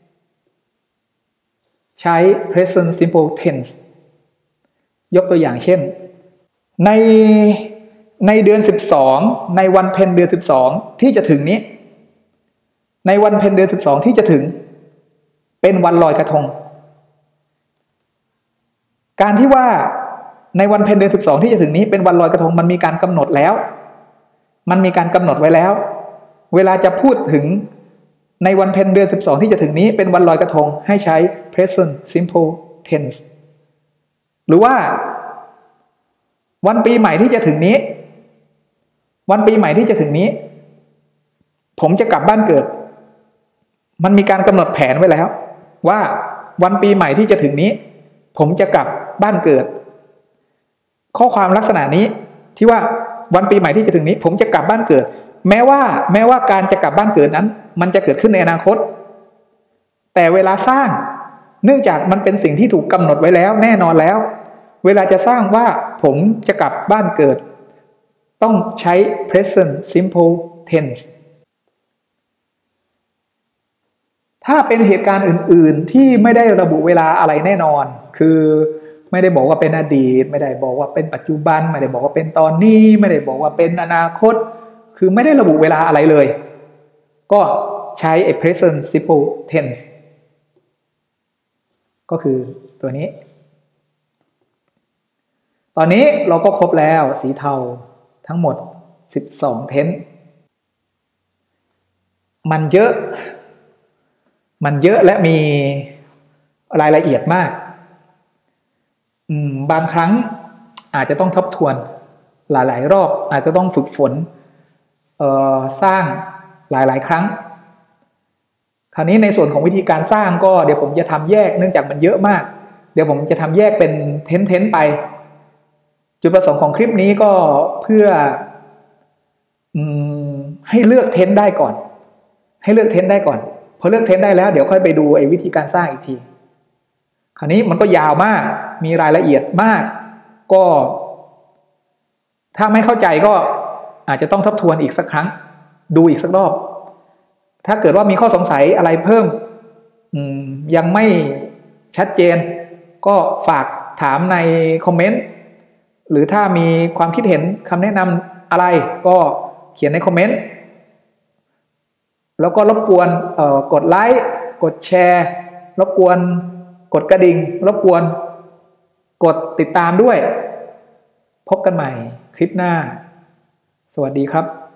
ใช้ present simple tense ยกตัวอย่างเช่นในในเดือนสิบสองในวันเพ็ญเดือนสิบสองที่จะถึงนี้ในวันเพ็ญเดือนสิบสองที่จะถึงเป็นวันลอยกระทงการที่ว่าในวันเพ็ญเดือนสิบสองที่จะถึงนี้เป็นวันลอยกระทงมันมีการกำหนดแล้วมันมีการกำหนดไว้แล้วเวลาจะพูดถึงในวันเพ็ญเดือนสิบสองที่จะถึงนี้เป็นวันลอยกระทงให้ใช้ present simple tense หรือว่าวันปีใหม่ที่จะถึงนี้วันปีใหม่ที่จะถึงนี้ผมจะกลับบ้านเกิดมันมีการกำหนดแผนไว้แล้วว่าวันปีใหม่ที่จะถึงนี้ผมจะกลับบ้านเกิดข้อความลักษณะนี้ที่ว่าวันปีใหม่ที่จะถึงนี้ผมจะกลับบ้านเกิดแม้ว่าแม้ว่าการจะกลับบ้านเกิดนั้นมันจะเกิดขึ้นในอนาคตแต่เวลาสร้างเนื่องจากมันเป็นสิ่งที่ถูกกำหนดไว้แล้วแน่นอนแล้วเวลาจะสร้างว่าผมจะกลับบ้านเกิดต้องใช้ present simple tense ถ้าเป็นเหตุการณ์อื่นๆที่ไม่ได้ระบุเวลาอะไรแน่นอนคือไม่ได้บอกว่าเป็นอดีตไม่ได้บอกว่าเป็นปัจจุบันไม่ได้บอกว่าเป็นตอนนี้ไม่ได้บอกว่าเป็นอนาคตคือไม่ได้ระบุเวลาอะไรเลยก็ใช้ present simple tense ก็คือตัวนี้ตอนนี้เราก็ครบแล้วสีเทาทั้งหมดสิบสองเทนส์มันเยอะมันเยอะและมีรายละเอียดมากอืมบางครั้งอาจจะต้องทบทวนหลายๆรอบอาจจะต้องฝึกฝนเอ่อสร้างหลายๆครั้งคราวนี้ในส่วนของวิธีการสร้างก็เดี๋ยวผมจะทำแยกเนื่องจากมันเยอะมากเดี๋ยวผมจะทำแยกเป็นเทนส์ๆไปจุดประสงค์ของคลิปนี้ก็เพื่ออืมให้เลือกเทนส์ได้ก่อนให้เลือกเทนส์ได้ก่อนพอเลือกเทนส์ได้แล้วเดี๋ยวค่อยไปดูไอ้วิธีการสร้างอีกทีคราวนี้มันก็ยาวมากมีรายละเอียดมากก็ถ้าไม่เข้าใจก็อาจจะต้องทบทวนอีกสักครั้งดูอีกสักรอบถ้าเกิดว่ามีข้อสงสัยอะไรเพิ่มยังไม่ชัดเจนก็ฝากถามในคอมเมนต์หรือถ้ามีความคิดเห็นคำแนะนำอะไรก็เขียนในคอมเมนต์แล้วก็รบกวนกดไลค์กดแชร์รบกวนกดกระดิ่งรบกวนกดติดตามด้วยพบกันใหม่คลิปหน้าสวัสดีครับ